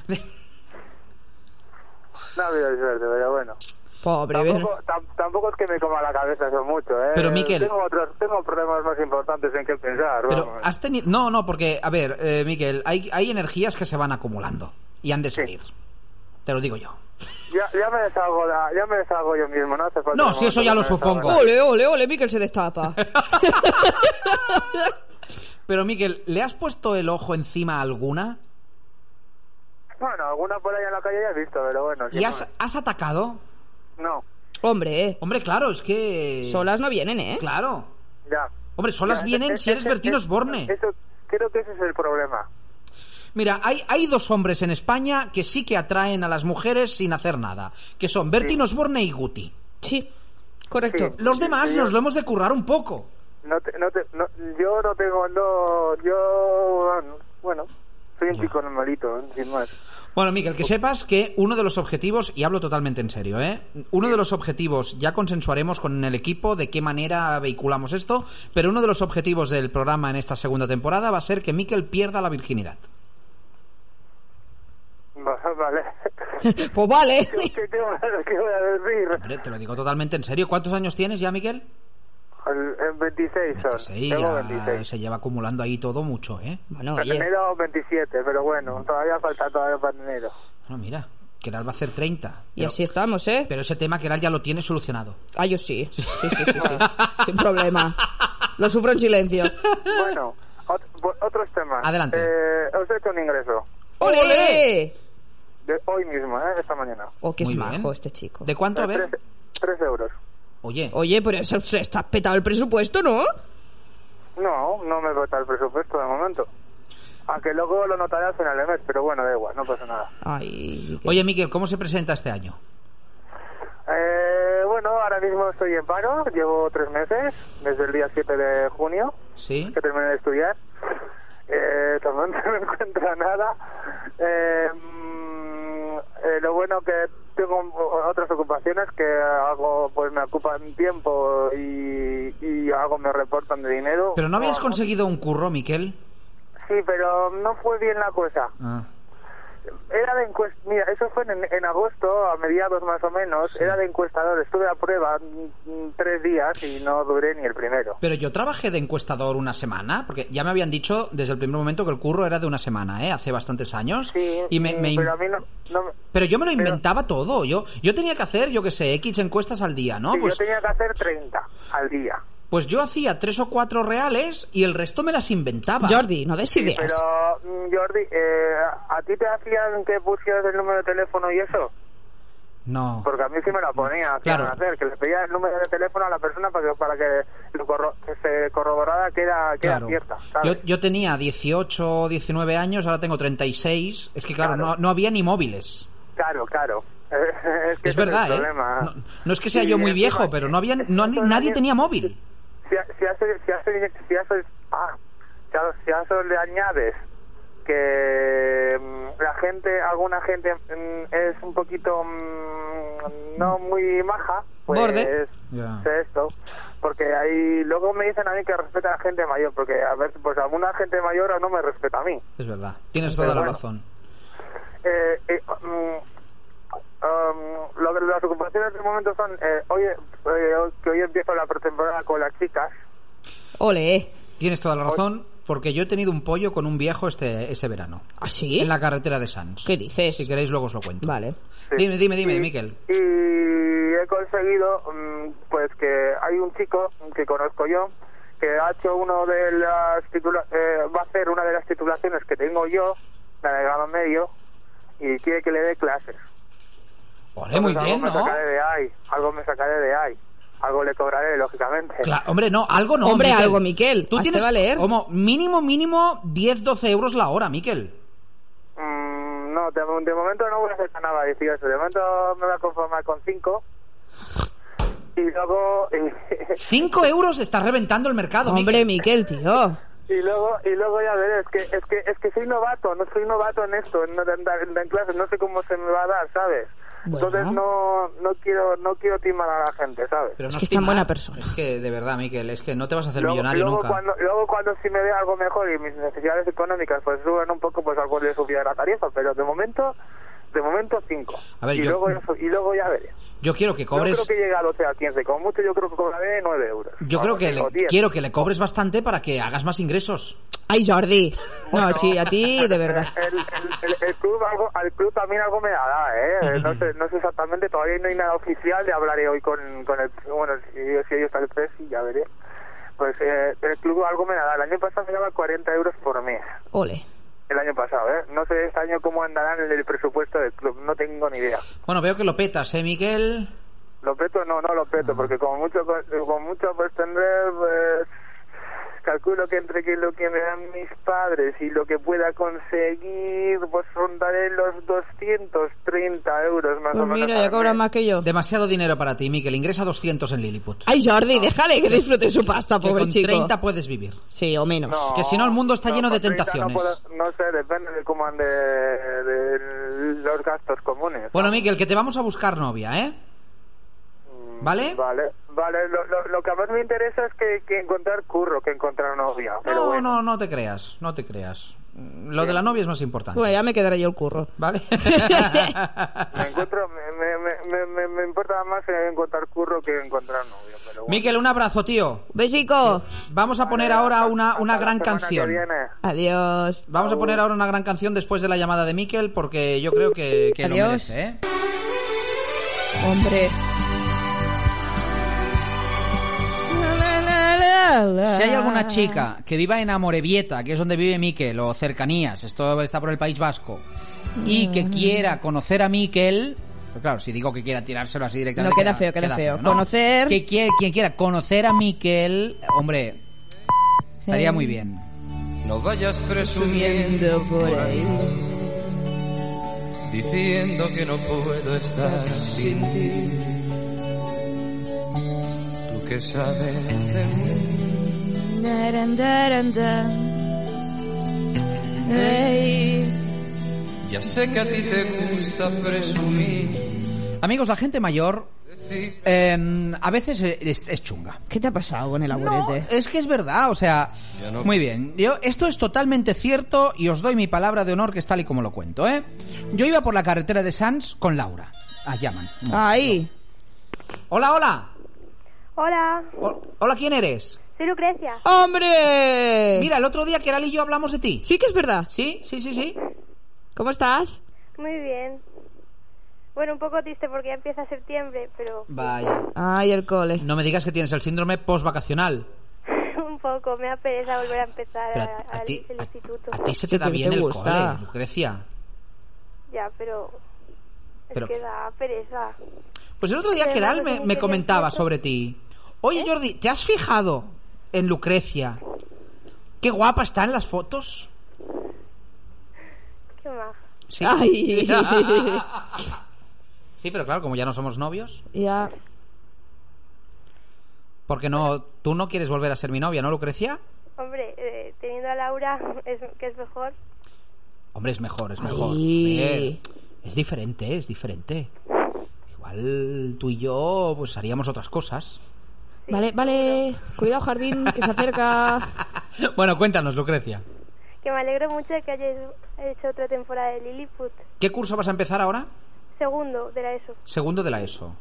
No ha habido suerte, pero bueno. Pobre, Tampoco es que me coma la cabeza eso mucho, ¿eh? Pero, Miquel... Tengo problemas más importantes en que pensar. Pero vamos. has tenido... No, porque, a ver, Miquel, hay energías que se van acumulando y han de salir. Te lo digo yo. Ya me deshago yo mismo, no hace falta. No, si eso ya lo supongo. Ole, Miquel se destapa. Pero, Miquel, ¿le has puesto el ojo encima a alguna? Bueno, alguna por ahí en la calle ya he visto, pero bueno. ¿Y has atacado? No, Hombre, Hombre, claro, es que... solas no vienen, ¿eh? Claro. ya. Hombre, solas Ya, vienen si eres Bertín Osborne. Creo que ese es el problema. Mira, hay 2 hombres en España que sí que atraen a las mujeres sin hacer nada, que son Bertín Osborne y Guti. Sí, correcto. Sí. Los demás Sí, nos lo hemos de currar un poco. Bueno, soy un chico normalito, sin más. Bueno, Miquel, que sepas que uno de los objetivos, y hablo totalmente en serio, uno de los objetivos, ya consensuaremos con el equipo de qué manera vehiculamos esto, pero uno de los objetivos del programa en esta segunda temporada va a ser que Miquel pierda la virginidad. Vale. Pues vale. ¿Qué voy a decir? Hombre, te lo digo totalmente en serio. ¿Cuántos años tienes ya, Miquel? El 26 son. Sí, Tengo ya 26. se lleva acumulando ahí todo mucho, Bueno, En oye. enero 27, pero bueno, todavía falta para enero. Bueno, mira, Keral va a hacer 30. Y así estamos, ¿eh? Pero ese tema Keral ya lo tiene solucionado. Ah, yo sí. Sí. Sin problema. Lo sufro en silencio. Bueno, otros temas. Adelante. Os he hecho un ingreso. ¡Ole! De hoy mismo, esta mañana. Oh, qué Muy es bien. majo este chico. ¿De cuánto? A ver. 3 euros. Oye, pero eso se está petado el presupuesto, ¿no? No me vota el presupuesto de momento. Aunque luego lo notaré al final del mes, pero bueno, da igual, no pasa nada. Ay, Oye, Miquel, ¿cómo se presenta este año? Bueno, ahora mismo estoy en paro, llevo 3 meses, desde el día 7 de junio, ¿Sí? que terminé de estudiar. También no encuentro nada. Lo bueno que tengo otras ocupaciones que hago, pues me ocupan tiempo y me reportan de dinero. ¿Pero no habías conseguido un curro, Miquel? Sí, pero no fue bien la cosa. Era de encuesta, mira, eso fue en agosto, a mediados más o menos, sí. Era de encuestador, estuve a prueba 3 días y no duré ni el primero. Pero yo trabajé de encuestador una semana, porque ya me habían dicho desde el primer momento que el curro era de una semana, hace bastantes años. Sí, y pero a mí no pero yo me lo inventaba todo, yo tenía que hacer, yo qué sé, X encuestas al día, ¿no? Sí, pues yo tenía que hacer 30 al día. Pues yo hacía 3 o 4 reales y el resto me las inventaba. Jordi, no des ideas. Pero, Jordi, ¿a ti te hacían que pusieras el número de teléfono y eso? No. Porque a mí sí me lo ponía, claro. Hacer, que le pedía el número de teléfono a la persona para que se corroborara que era cierta, ¿sabes? Yo tenía 18 o 19 años, ahora tengo 36. Es que claro. No había ni móviles. Claro. Es que es verdad, es el problema. No es que sea yo muy viejo, pero nadie tenía móvil. Si a eso le añades que alguna gente es un poquito no muy maja, pues Borde. sé esto, porque ahí luego me dicen a mí que respeta a la gente mayor, porque a ver, pues alguna gente mayor no me respeta a mí. Es verdad, tienes toda la razón. Las ocupaciones de momento son que hoy empiezo la pretemporada con las chicas. Ole. Tienes toda la razón, porque yo he tenido un pollo con un viejo este verano. ¿Ah, sí? En la carretera de Sants. ¿Qué dices? Si queréis luego os lo cuento. Vale. Sí. Dime, Miquel. Y he conseguido pues que hay un chico que conozco yo que ha hecho va a hacer una de las titulaciones que tengo yo, la de grado medio, y quiere que le dé clases. Ole, muy bien, ¿no? Algo me sacaré de ahí. Algo le cobraré, lógicamente. Hombre, no, algo no. Hombre, Miquel. algo, Miquel. Tú tienes valer. como mínimo 10-12 euros la hora, Miquel. No, de momento no voy a hacer nada 18. De momento me voy a conformar con 5. Y luego... 5 euros está reventando el mercado, Hombre, Miquel, tío. Y luego ya veré, es que soy novato en esto, en clases, no sé cómo se me va a dar, ¿sabes? Bueno. Entonces no quiero timar a la gente, ¿sabes? Pero no es que es tan buena persona. Es que, de verdad, Miquel, es que no te vas a hacer millonario nunca. Luego cuando si me ve algo mejor y mis necesidades económicas pues suben un poco, pues algo le subiré la tarifa, pero de momento 5. A ver, y luego ya veré. Yo quiero que cobres... Yo creo que llega a 12 a 15, como mucho yo creo que cobraré 9 euros. Yo creo que quiero que le cobres bastante para que hagas más ingresos. Ay, Jordi. No, sí, a ti, de verdad. El club al club también algo me dará, no sé exactamente, todavía no hay nada oficial, le hablaré hoy con el... Bueno, si ellos están el press, sí, ya veré. Pues el club algo me dará. El año pasado me daba 40 euros por mes. Ole. El año pasado, No sé este año cómo andarán en el presupuesto del club, no tengo ni idea. Bueno, veo que lo petas, Miquel. ¿Lo peto? No lo peto, porque como mucho pues tendré, pues... Calculo que entre lo que me dan mis padres y lo que pueda conseguir, pues rondaré los 230 euros más o menos. Mira, ya cobra más que yo. Demasiado dinero para ti, Miquel. Ingresa 200 en Lilliput. Ay, Jordi, déjale que disfrute su pasta, pobre con chico. 30 puedes vivir. Sí, o menos. Que si no, el mundo está lleno de tentaciones. No sé, depende de cómo ande de los gastos comunes. Bueno, Miquel, que te vamos a buscar novia, ¿Vale? Vale. Lo que más me interesa es que encontrar curro, que encontrar novia. Pero bueno. No te creas. Lo de la novia es más importante. Bueno, ya me quedaré yo el curro. ¿Vale? Me importa más encontrar curro que encontrar novia. Pero bueno. Miquel, un abrazo, tío. Besico. Vamos a poner ahora una Hasta gran la semana canción. que viene. Adiós. Vamos a poner ahora una gran canción después de la llamada de Miquel, porque yo creo que lo Adiós. merece, ¿eh? Hombre. Si hay alguna chica que viva en Amorebieta, que es donde vive Miquel, o cercanías, esto está por el País Vasco, y que quiera conocer a Miquel, pues claro, si digo que quiera tirárselo así directamente... No, queda feo. ¿no? Conocer... Quien quiera conocer a Miquel, hombre, estaría muy bien. No vayas presumiendo por ahí. diciendo que no puedo estar sin ti. Tú que sabes de mí. Hey. Ya sé que a ti te gusta presumir. Amigos, la gente mayor a veces es chunga. ¿Qué te ha pasado con el No, abuelete? es que es verdad, o sea, Yo no- muy bien. Esto es totalmente cierto y os doy mi palabra de honor que es tal y como lo cuento, ¿eh? Yo iba por la carretera de Sants con Laura. Llaman. Ahí. Hola. Hola, Hola, ¿quién eres? soy Lucrecia. ¡Hombre! Mira, el otro día que Aral y yo hablamos de ti. Sí que es verdad. ¿Sí? ¿Cómo estás? Muy bien. Bueno, un poco triste porque ya empieza septiembre, pero Vaya. Ay, el cole. No me digas que tienes el síndrome postvacacional. un poco me da pereza volver a empezar Pero al instituto. a ti se Sí, te da que bien te el gusta. cole, Lucrecia. Ya, pero Pero- es que da pereza. Pues el otro día Pero Keral no sé me muy bien comentaba eso. sobre ti. Oye, Jordi, ¿te has fijado en Lucrecia? Qué guapa está en las fotos. Qué maja. Sí. Ay. Sí, pero claro, como ya no somos novios, Ya. porque no, tú no quieres volver a ser mi novia, ¿no, Lucrecia? Hombre, teniendo a Laura, que es mejor. Hombre, es mejor. Ay. Joder. Es diferente. Igual tú y yo, pues haríamos otras cosas. Sí, Vale. Cuidado, jardín, que se acerca. Bueno, cuéntanos, Lucrecia. Que me alegro mucho de que hayáis hecho otra temporada de Lilliput. ¿Qué curso vas a empezar ahora? Segundo de la ESO. Segundo de la ESO.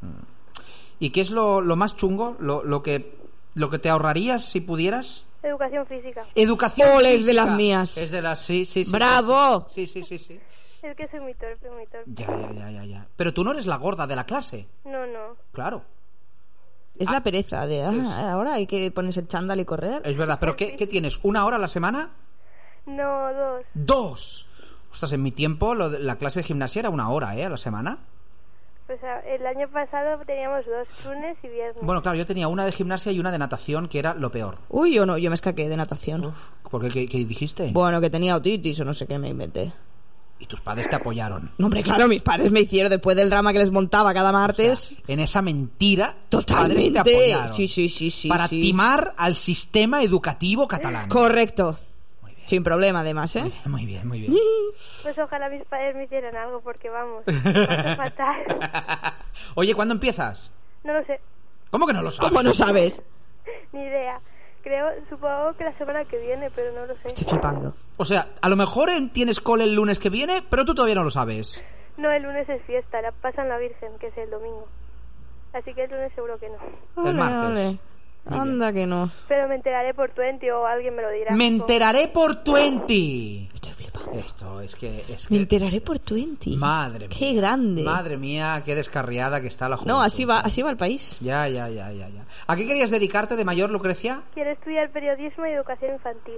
¿Y qué es lo más chungo? Lo que te ahorrarías si pudieras? Educación física. Educación Ole, es física. de las mías. Es de las... Sí. ¡Bravo! Sí. Es que soy muy torpe. Ya. Pero tú no eres la gorda de la clase. No. Claro. Es la pereza de... ahora hay que ponerse el chándal y correr. Es verdad. ¿Pero qué tienes? ¿1 hora a la semana? No, 2. 2. Ostras, en mi tiempo la clase de gimnasia era 1 hora, a la semana. Pues el año pasado teníamos 2, lunes y viernes. Bueno, claro, yo tenía una de gimnasia y una de natación, que era lo peor. Uy, yo me escaqué de natación. ¿Por qué? ¿Qué dijiste? Bueno, que tenía otitis o no sé qué me inventé. Y tus padres te apoyaron. No, hombre, claro, mis padres me hicieron después del drama que les montaba cada martes. O sea, en esa mentira, tus padres te Totalmente. apoyaron. Sí. Para sí. timar al sistema educativo catalán. Correcto. Muy bien. Sin problema, además, ¿eh? Muy bien. Pues ojalá mis padres me hicieran algo porque vamos, me hace fatal. Oye, ¿cuándo empiezas? No lo sé, ¿Cómo que no lo sabes? ¿Cómo no sabes? ni idea. Supongo que la semana que viene, pero no lo sé. Estoy flipando. O sea, a lo mejor tienes cole el lunes que viene, pero tú todavía no lo sabes. No, el lunes es fiesta, la pasan la Virgen, que es el domingo. Así que el lunes seguro que no. El martes. Ole. Anda que no. Pero me enteraré por 20 o alguien me lo dirá. Me enteraré por 20. Estoy flipando. Esto es que... Me enteraré por 20. Madre mía. Qué grande. Madre mía, qué descarriada que está la juventud. No, así va el país. Ya. ¿A qué querías dedicarte de mayor, Lucrecia? Quiero estudiar periodismo y educación infantil.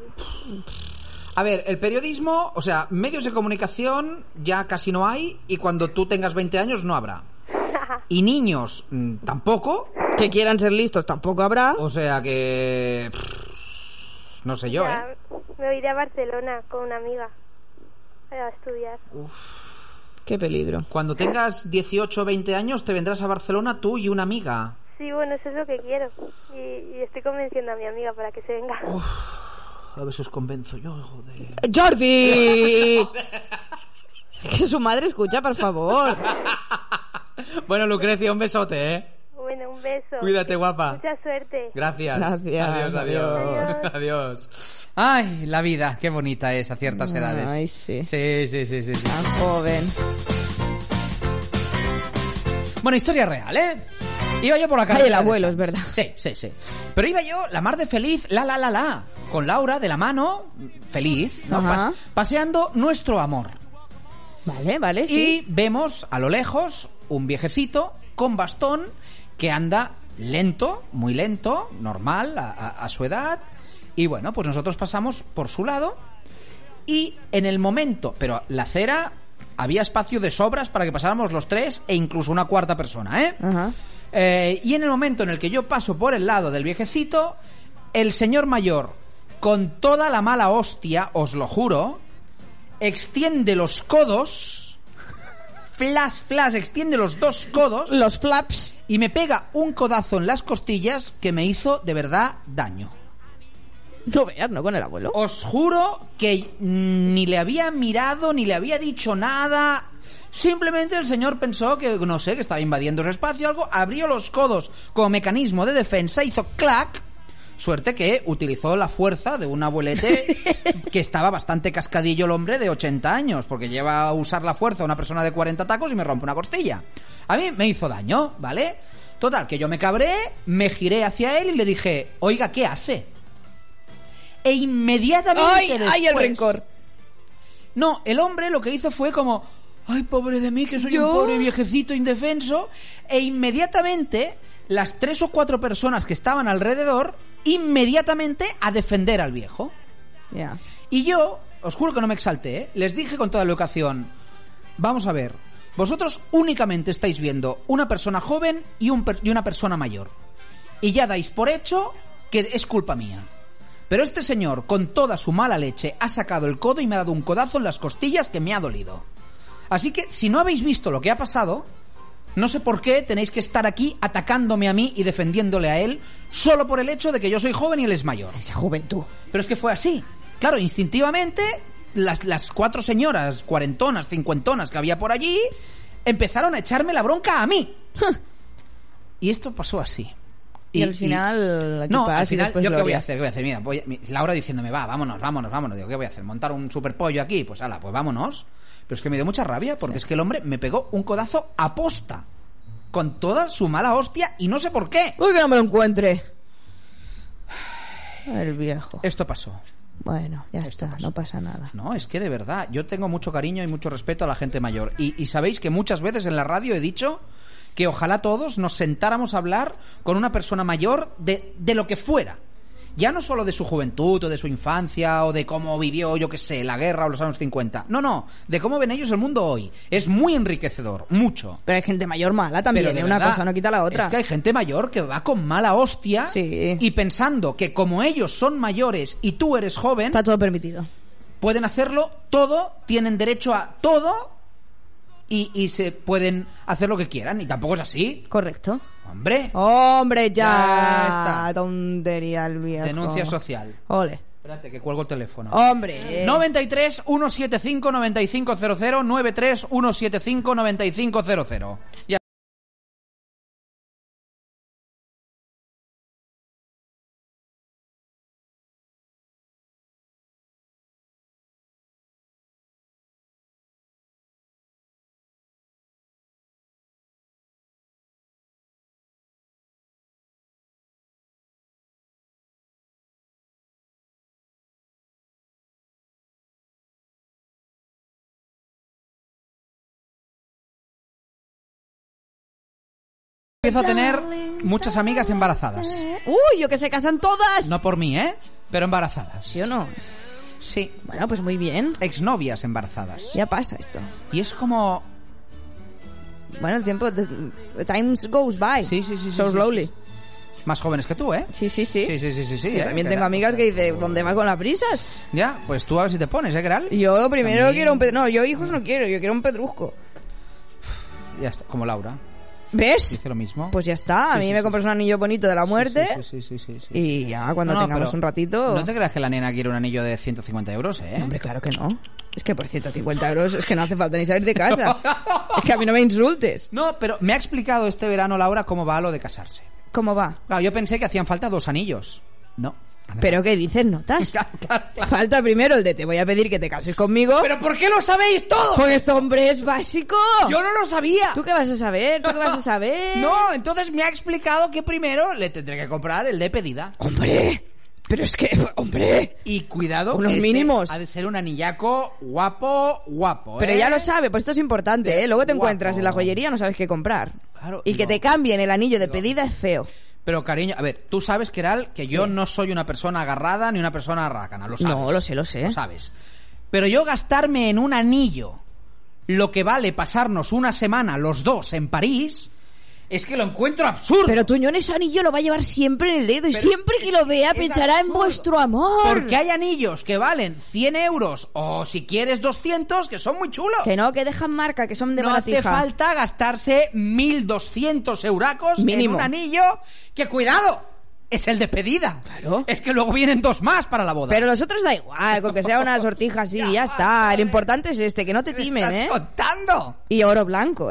A ver, el periodismo, o sea, medios de comunicación ya casi no hay y cuando tú tengas 20 años no habrá. Y niños tampoco, Que quieran ser listos tampoco habrá. o sea que... no sé yo, Ya, me iré a Barcelona con una amiga a estudiar. Qué peligro. Cuando tengas 18 o 20 años te vendrás a Barcelona tú y una amiga. Sí, bueno, eso es lo que quiero. Y estoy convenciendo a mi amiga para que se venga. A ver si os convenzo yo, joder. ¡Jordi! Que su madre escucha, por favor. Bueno, Lucrecia, un besote, ¿eh? Bueno, un beso. Cuídate, guapa. Mucha suerte. Gracias. Gracias. Adiós. Adiós. Adiós. Ay, la vida, qué bonita es a ciertas edades. Ay, sí. Sí. Tan joven. Bueno, historia real, ¿eh? Iba yo por la calle. Ay, el abuelo, es verdad. Sí. Pero iba yo, la mar de feliz, con Laura de la mano, feliz, ¿no? Ajá. Paseando nuestro amor. Vale, sí. Y vemos a lo lejos un viejecito con bastón que anda lento, muy lento, normal, a su edad. Y bueno, pues nosotros pasamos por su lado y en el momento... Pero la acera había espacio de sobras para que pasáramos los tres e incluso una cuarta persona, ¿eh? Ajá. Y en el momento en el que yo paso por el lado del viejecito, el señor mayor, con toda la mala hostia, os lo juro, extiende los codos, flash, extiende los dos codos Los flaps. y me pega un codazo en las costillas que me hizo de verdad daño. No veas, ¿no? Con el abuelo. Os juro que ni le había mirado, ni le había dicho nada. Simplemente el señor pensó que, no sé, que estaba invadiendo su espacio o algo, abrió los codos como mecanismo de defensa, hizo clac. Suerte que utilizó la fuerza de un abuelete que estaba bastante cascadillo el hombre de 80 años, porque lleva a usar la fuerza a una persona de 40 tacos y me rompe una costilla. A mí me hizo daño, ¿vale? Total, que yo me cabré, me giré hacia él y le dije, oiga, ¿qué hace? E inmediatamente ¡Ay, el después- rencor! No, el hombre lo que hizo fue como... ¡Ay, pobre de mí, que soy ¿Yo? un pobre viejecito indefenso! E inmediatamente, las 3 o 4 personas que estaban alrededor, inmediatamente a defender al viejo. Ya. Y yo, os juro que no me exalté, ¿eh? Les dije con toda la educación, vamos a ver, vosotros únicamente estáis viendo una persona joven y una persona mayor. Y ya dais por hecho que es culpa mía. Pero este señor, con toda su mala leche, ha sacado el codo y me ha dado un codazo en las costillas que me ha dolido. Así que, si no habéis visto lo que ha pasado, no sé por qué tenéis que estar aquí atacándome a mí y defendiéndole a él, solo por el hecho de que yo soy joven y él es mayor. Esa juventud. Pero es que fue así. Claro, instintivamente, las 4 señoras cuarentonas, cincuentonas que había por allí, empezaron a echarme la bronca a mí. Y esto pasó así. Y al final... ¿qué No, pasa? al Y final, después ¿yo qué voy gloria. a hacer? ¿Qué voy a hacer? Mira, Laura diciéndome, vámonos. Digo, ¿qué voy a hacer? ¿Montar un super pollo aquí? Pues ala, pues vámonos. Pero es que me dio mucha rabia porque es que el hombre me pegó un codazo a posta. Con toda su mala hostia y no sé por qué. Uy, que no me lo encuentre. El viejo. Esto pasó. Bueno, ya Esto está, pasó. no pasa nada. No, es que de verdad, yo tengo mucho cariño y mucho respeto a la gente mayor. Y sabéis que muchas veces en la radio he dicho que ojalá todos nos sentáramos a hablar con una persona mayor de lo que fuera. Ya no solo de su juventud o de su infancia o de cómo vivió, yo qué sé, la guerra o los años 50. No, de cómo ven ellos el mundo hoy. Es muy enriquecedor, mucho. Pero hay gente mayor mala también, Pero de una verdad, cosa no quita la otra. Es que hay gente mayor que va con mala hostia Sí. y pensando que como ellos son mayores y tú eres joven, Está todo permitido. pueden hacerlo todo, tienen derecho a todo y se pueden hacer lo que quieran. Y tampoco es así. Correcto. Hombre, ¡Hombre, ya! Ya está. Tontería el viejo. denuncia social. Ole. Espérate, que cuelgo el teléfono. ¡Hombre! 93 175 9500 93 175 9500. Ya. Empiezo a tener muchas amigas embarazadas. ¡Uy, yo que se casan todas! No por mí, ¿eh? Pero embarazadas. ¿Sí o no? Sí. Bueno, pues muy bien. Exnovias embarazadas. Ya pasa esto. Y es como... Bueno, el tiempo... The times goes by. Sí, sí, So slowly. Más jóvenes que tú, ¿eh? Sí, sí, sí. Sí. Yo también tengo amigas que dicen, ¿dónde va con las prisas? Ya, pues tú a ver si te pones, ¿eh, Geral? Yo primero También. quiero un pedrusco. No, yo hijos no quiero, yo quiero un pedrusco. Ya está, como Laura. ¿Ves? Dice lo mismo. Pues ya está. A mí me compras un anillo bonito de la muerte. Sí. Y ya, cuando tengamos un ratito... No te creas que la nena quiere un anillo de 150 euros, ¿eh? Hombre, claro que no. Es que por 150 euros es que no hace falta ni salir de casa. Es que a mí no me insultes. No, pero me ha explicado este verano Laura cómo va lo de casarse. ¿Cómo va? Claro, yo pensé que hacían falta 2 anillos. No. ¿Pero qué dices, notas? Claro. Falta primero el de te voy a pedir que te cases conmigo. ¿Pero por qué lo sabéis todos? Porque este hombre es básico. Yo no lo sabía. ¿Tú qué vas a saber? ¿Tú qué vas a saber? No, entonces me ha explicado que primero le tendré que comprar el de pedida. ¡Hombre! Pero es que, hombre... Y cuidado, unos mínimos. Ha de ser un anillaco guapo, ¿eh? Pero ya lo sabe, pues esto es importante, ¿eh? Luego te Guapo. encuentras en la joyería, no sabes qué comprar. Claro, y que te cambien el anillo de pedida es feo. Pero cariño, a ver, tú sabes, Keral, que yo no soy una persona agarrada ni una persona rácana, lo sabes. No, lo sé. Lo sabes. Pero yo gastarme en un anillo lo que vale pasarnos una semana los dos en París... Es que lo encuentro absurdo. Pero Tuñón ese anillo lo va a llevar siempre en el dedo y siempre que lo vea pensará en vuestro amor. Porque hay anillos que valen 100 euros o si quieres 200 que son muy chulos. Que no, que dejan marca, que son de no baratija. hace falta gastarse 1.200 euracos mínimo en un anillo que, cuidado, es el de pedida. Claro. Es que luego vienen 2 más para la boda. Pero los otros da igual, con que sea una sortija así, ya está. Lo importante es que no te timen, ¿Qué estás contando? Y oro blanco,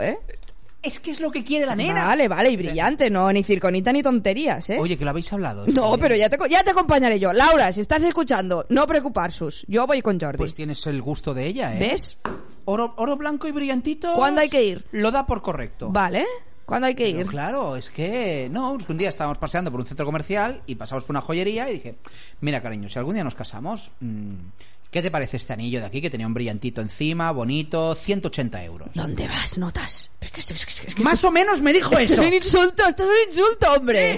Es que es lo que quiere la nena. Vale, y brillante, no, ni circonita ni tonterías, Oye, que lo habéis hablado. No, pero ya te acompañaré yo. Laura, si estás escuchando, no preocuparsus. Yo voy con Jordi. Pues tienes el gusto de ella, ¿eh? ¿Ves? Oro blanco y brillantito. ¿Cuándo hay que ir? Lo da por correcto. Vale. ¿Cuándo hay que ir? Pero claro, es que... No, un día estábamos paseando por un centro comercial y pasamos por una joyería y dije, mira, cariño, si algún día nos casamos... ¿Qué te parece este anillo de aquí que tenía un brillantito encima, bonito, 180 euros? ¿Dónde vas? ¿Notas? Es que Más o menos me dijo eso. Esto es un insulto, hombre.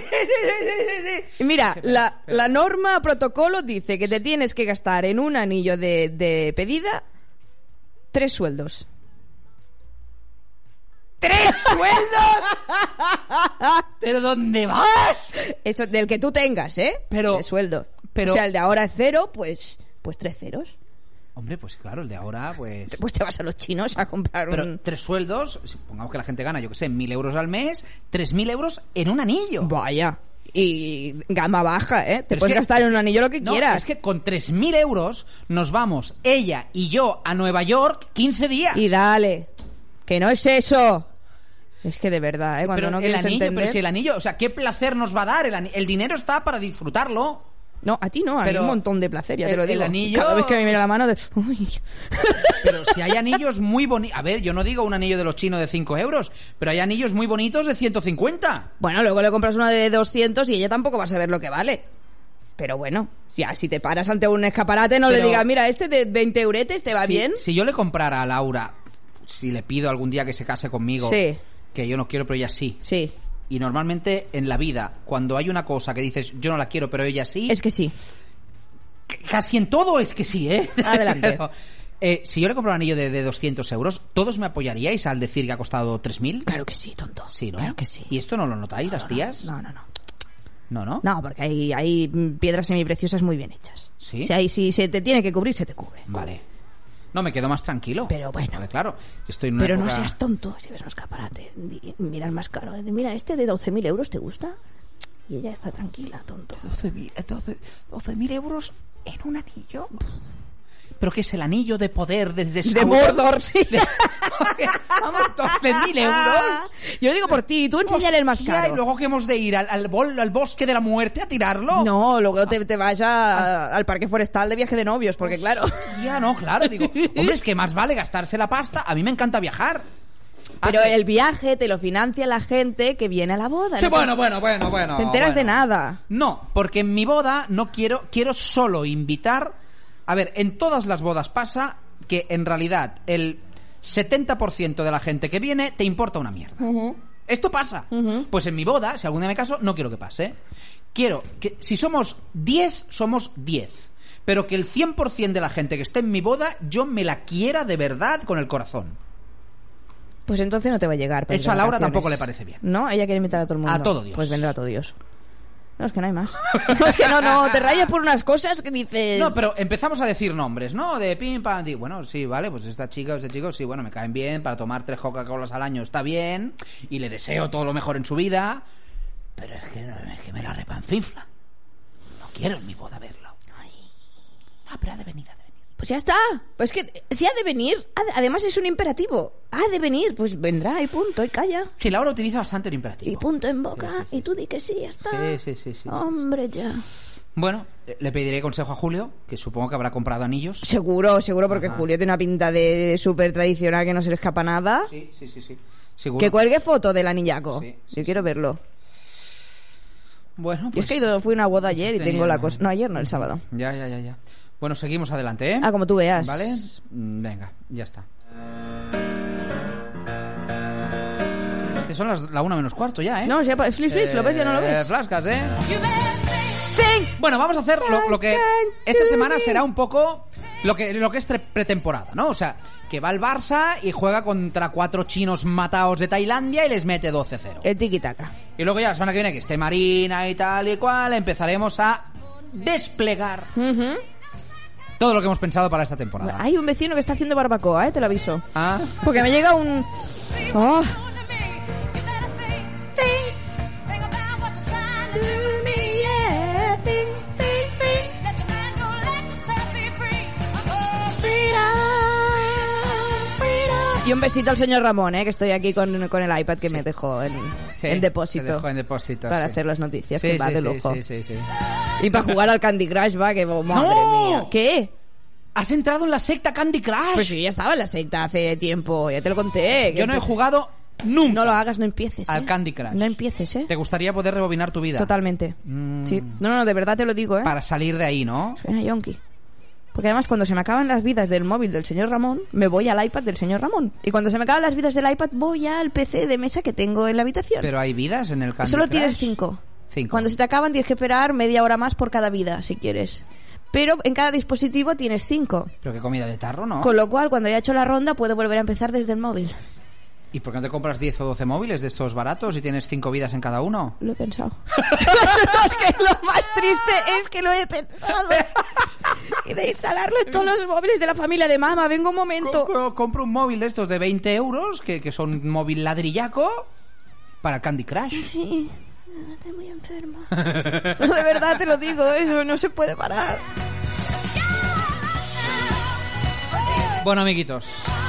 Y mira, la norma protocolo dice que te tienes que gastar en un anillo de pedida 3 sueldos. ¿3 sueldos? ¿Pero dónde vas? Eso, del que tú tengas, Pero... de sueldo. Pero... O sea, el de ahora es 0, pues 3 ceros. Hombre, pues claro, el de ahora, pues... Pues te vas a los chinos a comprar Pero 3 sueldos, supongamos que la gente gana, yo que sé, 1.000 euros al mes, 3.000 euros en un anillo. Vaya. Y gama baja, Te Pero puedes es que, gastar en un anillo lo que no, quieras. Es que con 3.000 euros nos vamos, ella y yo, a Nueva York 15 días. Y dale. Que no es eso. Es que de verdad, Cuando pero no el quieres anillo, entender... pero si el anillo, o sea, ¿qué placer nos va a dar? El dinero está para disfrutarlo. No, a ti no, a mí Pero un montón de placer, ya te lo digo. el anillo... Cada vez que me mira la mano de... Uy. Pero si hay anillos muy bonitos... A ver, yo no digo un anillo de los chinos de 5 euros, pero hay anillos muy bonitos de 150. Bueno, luego le compras uno de 200 y ella tampoco va a saber lo que vale. Pero bueno, si te paras ante un escaparate, no le digas, mira, este de 20 euretes, ¿te va bien? Si yo le comprara a Laura, si le pido algún día que se case conmigo, sí, que yo no quiero, pero ella sí. Sí. Y normalmente en la vida, cuando hay una cosa que dices, yo no la quiero, pero ella sí... Es que sí. Casi en todo es que sí, ¿eh? Adelante. Pero, si yo le compro un anillo de 200 euros, ¿todos me apoyaríais al decir que ha costado 3.000? Claro que sí, tonto. Sí, ¿no? Claro que sí. ¿Y esto no lo notáis, las tías? No. ¿No? No, porque hay piedras semipreciosas muy bien hechas. ¿Sí? Si se te tiene que cubrir, se te cubre. Vale. No, me quedo más tranquilo. Pero bueno. Vale, claro. Yo estoy en una Pero no época... seas tonto si ves un escaparate. Mira el más caro. Mira, este de 12.000 euros, ¿te gusta? Y ella está tranquila, tonto. 12.000 euros en un anillo. ¿Pero qué es el anillo de poder desde De Mordor, sí. Vamos, 12.000 euros. Yo lo digo por ti, tú enséñale el más Hostia, caro. ¿y luego que hemos de ir al bosque de la muerte a tirarlo? No, luego te vas al parque forestal de viaje de novios, porque claro... Ya no, claro, digo, hombre, es que más vale gastarse la pasta. A mí me encanta viajar. Pero el viaje te lo financia la gente que viene a la boda. Sí, ¿no? bueno. Te enteras de nada. No, porque en mi boda no quiero solo invitar... A ver, en todas las bodas pasa que en realidad el 70% de la gente que viene te importa una mierda. Uh-huh. Esto pasa. Uh-huh. Pues en mi boda, si algún día me caso, no quiero que pase. Quiero que si somos 10, somos 10. Pero que el 100% de la gente que esté en mi boda, yo me la quiera de verdad con el corazón. Pues entonces no te va a llegar. Eso a Laura tampoco le parece bien. No, ella quiere invitar a todo el mundo. A todo Dios. Pues vendrá a todo Dios. No, es que no hay más. No, es que no, te rayas por unas cosas que dices... No, pero empezamos a decir nombres, ¿no? De pim, pam, bueno, sí, vale, pues esta chica o este chico, sí, bueno, me caen bien, para tomar 3 Coca-Colas al año está bien, y le deseo todo lo mejor en su vida, pero es que me la repanfinfla. No quiero en mi boda verlo. Ah, pero ha de venir. Pues ya está. Pues que si ha de venir, además es un imperativo. Ha de venir, pues vendrá y punto, y calla. Sí, Laura utiliza bastante el imperativo. Y punto en boca, y tú di que sí, ya está. Sí. Hombre, ya. Bueno, le pediré consejo a Julio, que supongo que habrá comprado anillos. Seguro, porque Ajá. Julio tiene una pinta de súper tradicional que no se le escapa nada. Sí. Seguro. Que cuelgue foto del anillaco. Sí, Yo quiero verlo. Bueno, Yo pues... es que fui a una boda ayer y tenía- tengo la cosa... No, ayer no, el sábado. Ya. Bueno, seguimos adelante, ¿eh? Ah, como tú veas. ¿Vale? Venga, ya está. Que son las 1:45 ya, ¿eh? No, ya, Flis, ¿lo ves? Ya no lo ves. Flascas, ¿eh? Bueno, vamos a hacer lo que esta semana será un poco lo que es pretemporada, ¿no? O sea, que va el Barça y juega contra 4 chinos mataos de Tailandia y les mete 12-0. El tiki-taka. Y luego ya la semana que viene, que esté Marina y tal y cual, empezaremos a desplegar todo lo que hemos pensado para esta temporada. Hay un vecino que está haciendo barbacoa, te lo aviso. Ah. Porque me llega un... Oh. Y un besito al señor Ramón, que estoy aquí con el iPad que me dejó en depósito. Te dejó en depósito, para sí. hacer las noticias, Sí, que va sí, de sí, lujo. sí. Y para jugar al Candy Crush, va, que madre mía. ¿Qué? ¿Has entrado en la secta Candy Crush? Pues sí, ya estaba en la secta hace tiempo, ya te lo conté. Yo no he jugado nunca. No lo hagas, no empieces. Al Candy Crush. No empieces, ¿Te gustaría poder rebobinar tu vida? Totalmente. Sí. No, de verdad te lo digo, Para salir de ahí, ¿no? Suena yonki. Porque además cuando se me acaban las vidas del móvil del señor Ramón, me voy al iPad del señor Ramón. Y cuando se me acaban las vidas del iPad, voy al PC de mesa que tengo en la habitación. Pero hay vidas en el Candy Solo Crush. tienes 5. 5. Cuando se te acaban tienes que esperar media hora más por cada vida, si quieres. Pero en cada dispositivo tienes 5. Pero qué comida de tarro, ¿no? Con lo cual, cuando haya hecho la ronda, puedo volver a empezar desde el móvil. ¿Y por qué no te compras 10 o 12 móviles de estos baratos y tienes 5 vidas en cada uno? Lo he pensado. Es que lo más triste es que lo he pensado. Y de instalarlo en todos los móviles de la familia de mamá. Venga un momento. Compro un móvil de estos de 20 euros, que son un móvil ladrillaco, para el Candy Crush. Sí, estoy muy enferma. No, de verdad te lo digo, eso no se puede parar. Bueno, amiguitos,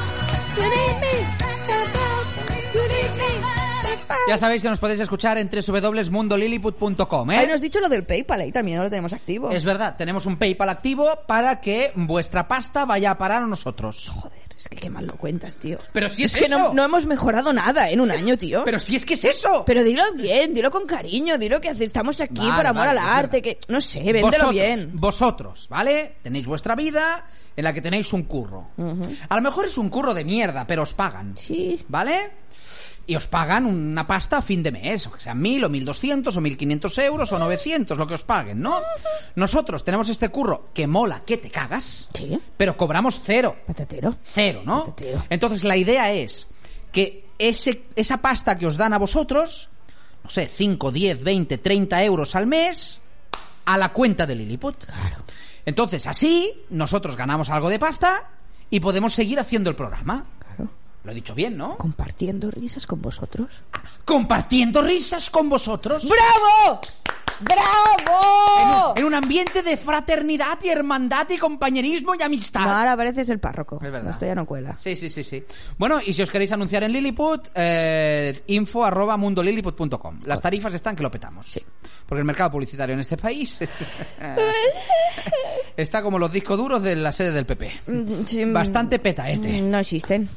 ya sabéis que nos podéis escuchar en www.mundoliliput.com, ¿eh? Ahí nos has dicho lo del PayPal, ahí también lo tenemos activo. Es verdad, tenemos un PayPal activo para que vuestra pasta vaya a parar a nosotros. Joder, es que qué mal lo cuentas, tío. Pero si es que eso. no hemos mejorado nada en un año, tío. Pero si es que es eso. Pero dilo bien, dilo con cariño, dilo que estamos aquí Vale, por amor vale, al es arte, verdad. que no sé, véndelo bien. Vosotros, ¿vale? Tenéis vuestra vida en la que tenéis un curro. A lo mejor es un curro de mierda, pero os pagan. Sí. ¿Vale? Y os pagan una pasta a fin de mes, o que sean 1.000 o 1.200 o 1.500 euros o 900, lo que os paguen, ¿no? Nosotros tenemos este curro que mola, que te cagas, Sí. pero cobramos 0. Patatero. 0, ¿no? Patatero. Entonces la idea es que esa pasta que os dan a vosotros, no sé, 5, 10, 20, 30 euros al mes, a la cuenta de Lilliput. Claro. Entonces así nosotros ganamos algo de pasta y podemos seguir haciendo el programa. Claro. Lo he dicho bien, ¿no? Compartiendo risas con vosotros. Compartiendo risas con vosotros. ¡Bravo! ¡Bravo! En un ambiente de fraternidad y hermandad y compañerismo y amistad. No, ahora pareces el párroco. Es verdad. Esto ya no cuela. Sí. Bueno, y si os queréis anunciar en Lilliput, info@mundolilliput.com. Las tarifas están que lo petamos. Sí. Porque el mercado publicitario en este país está como los discos duros de la sede del PP. Sí, Bastante petaete. No existen.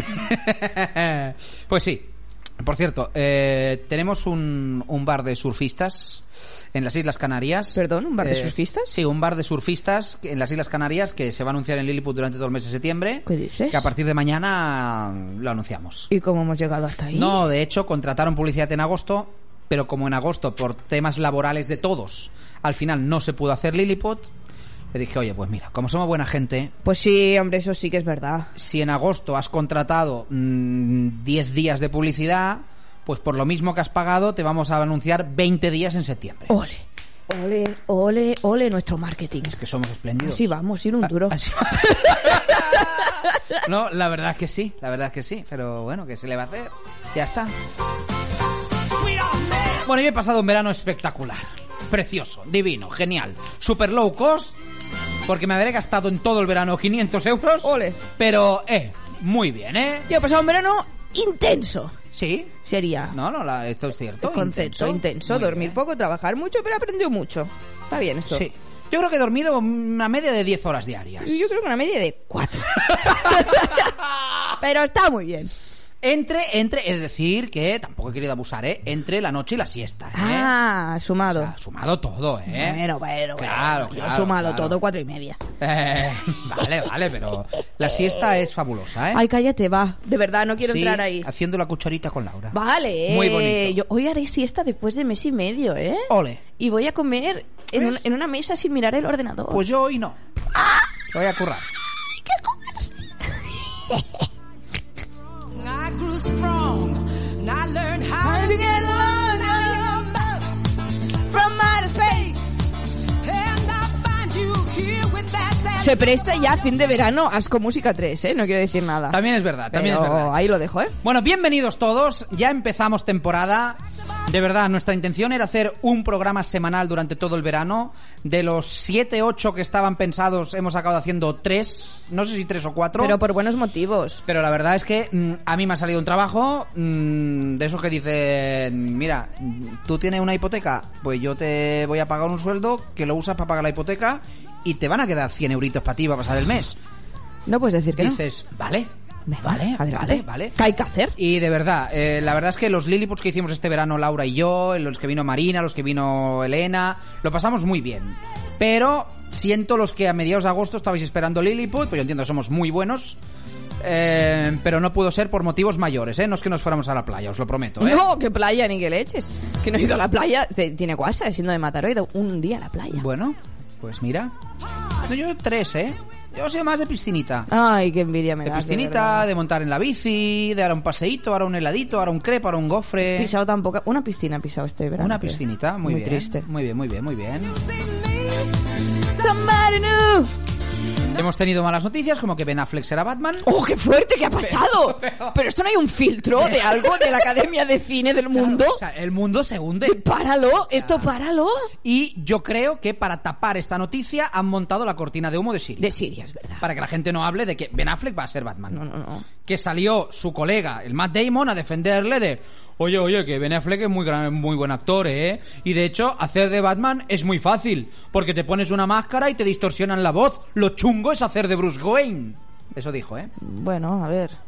Pues sí. Por cierto, tenemos un bar de surfistas en las Islas Canarias. ¿Perdón? ¿Un bar de surfistas? Sí, un bar de surfistas en las Islas Canarias que se va a anunciar en Lilliput durante todo el mes de septiembre. ¿Qué dices? Que a partir de mañana lo anunciamos. ¿Y cómo hemos llegado hasta ahí? No, de hecho, contrataron publicidad en agosto, pero como en agosto, por temas laborales de todos, al final no se pudo hacer Lilliput, le dije, oye, pues mira, como somos buena gente, Pues sí, hombre, eso sí que es verdad. si en agosto has contratado 10 días de publicidad, pues por lo mismo que has pagado te vamos a anunciar 20 días en septiembre. Ole, ole, ole, ole nuestro marketing. Es que somos espléndidos. Así vamos, sin un duro. Así... No, la verdad es que sí, pero bueno, ¿qué se le va a hacer? Ya está. Bueno, yo he pasado un verano espectacular, precioso, divino, genial, super low cost, porque me habré gastado en todo el verano 500 euros. Ole. Pero, muy bien, Yo he pasado un verano intenso. Sí. Sería. No, esto es cierto. El concepto, intenso. Muy Dormir bien. poco, trabajar mucho, pero he aprendido mucho. Está bien esto. Sí. Yo creo que he dormido una media de 10 horas diarias. Yo creo que una media de 4. Pero está muy bien. Entre, es decir, que tampoco he querido abusar, entre la noche y la siesta, Sumado. O sea, sumado todo, Bueno. Claro, Yo he sumado todo 4,5. Vale, pero la siesta es fabulosa, Ay, cállate, va. De verdad, no quiero Sí, entrar ahí. haciendo la cucharita con Laura. Vale. Muy bonito. Yo hoy haré siesta después de mes y medio, Ole. Y voy a comer en una mesa sin mirar el ordenador. Pues yo hoy no. Voy a currar. Hay que comerse. I grew strong, and I learned how to get along from outer space. and I find you here with that Se presta ya fin de verano Asco Música 3, no quiero decir nada. También es verdad, Pero ahí lo dejo, Bueno, bienvenidos todos. Ya empezamos temporada. De verdad, nuestra intención era hacer un programa semanal durante todo el verano. De los 7, 8 que estaban pensados, hemos acabado haciendo 3. No sé si 3 o 4. Pero por buenos motivos. Pero la verdad es que a mí me ha salido un trabajo de esos que dicen, mira, tú tienes una hipoteca, pues yo te voy a pagar un sueldo que lo usas para pagar la hipoteca y te van a quedar 100 euritos para ti para pasar el mes. No puedes decir que dices, vale. Adelante. Vale. ¿Qué hay que hacer? Y de verdad, la verdad es que los Liliputs que hicimos este verano, Laura y yo, los que vino Marina, los que vino Elena, lo pasamos muy bien. Pero siento los que a mediados de agosto estabais esperando Lilliput, pues yo entiendo que somos muy buenos, pero no pudo ser por motivos mayores, No es que nos fuéramos a la playa, os lo prometo, No, que playa ni que leches. Que no he ido a la playa. Tiene guasa, siendo de Mataró, he ido un día a la playa. Bueno, pues mira. No, yo 3, Yo soy más de piscinita. Ay, qué envidia me de das, piscinita, de montar en la bici, de dar un paseíto, ahora un heladito, ahora un crepe, ahora un gofre. Pisado tampoco. Una piscina he pisado este verano. Una piscinita, muy bien. Triste. Muy bien. Somebody new. Hemos tenido malas noticias, como que Ben Affleck será Batman. ¡Oh, qué fuerte! ¿Qué ha pasado? Pero esto no hay un filtro de algo de la Academia de Cine del mundo. Claro, o sea, el mundo se hunde. ¡Páralo! Esto páralo. Y yo creo que para tapar esta noticia han montado la cortina de humo de Siria. De Siria, es verdad. Para que la gente no hable de que Ben Affleck va a ser Batman. No. Que salió su colega, el Matt Damon, a defenderle de... Oye, que Ben Affleck es muy buen actor, Y de hecho, hacer de Batman es muy fácil, porque te pones una máscara y te distorsionan la voz. Lo chungo es hacer de Bruce Wayne. Eso dijo, Bueno, a ver.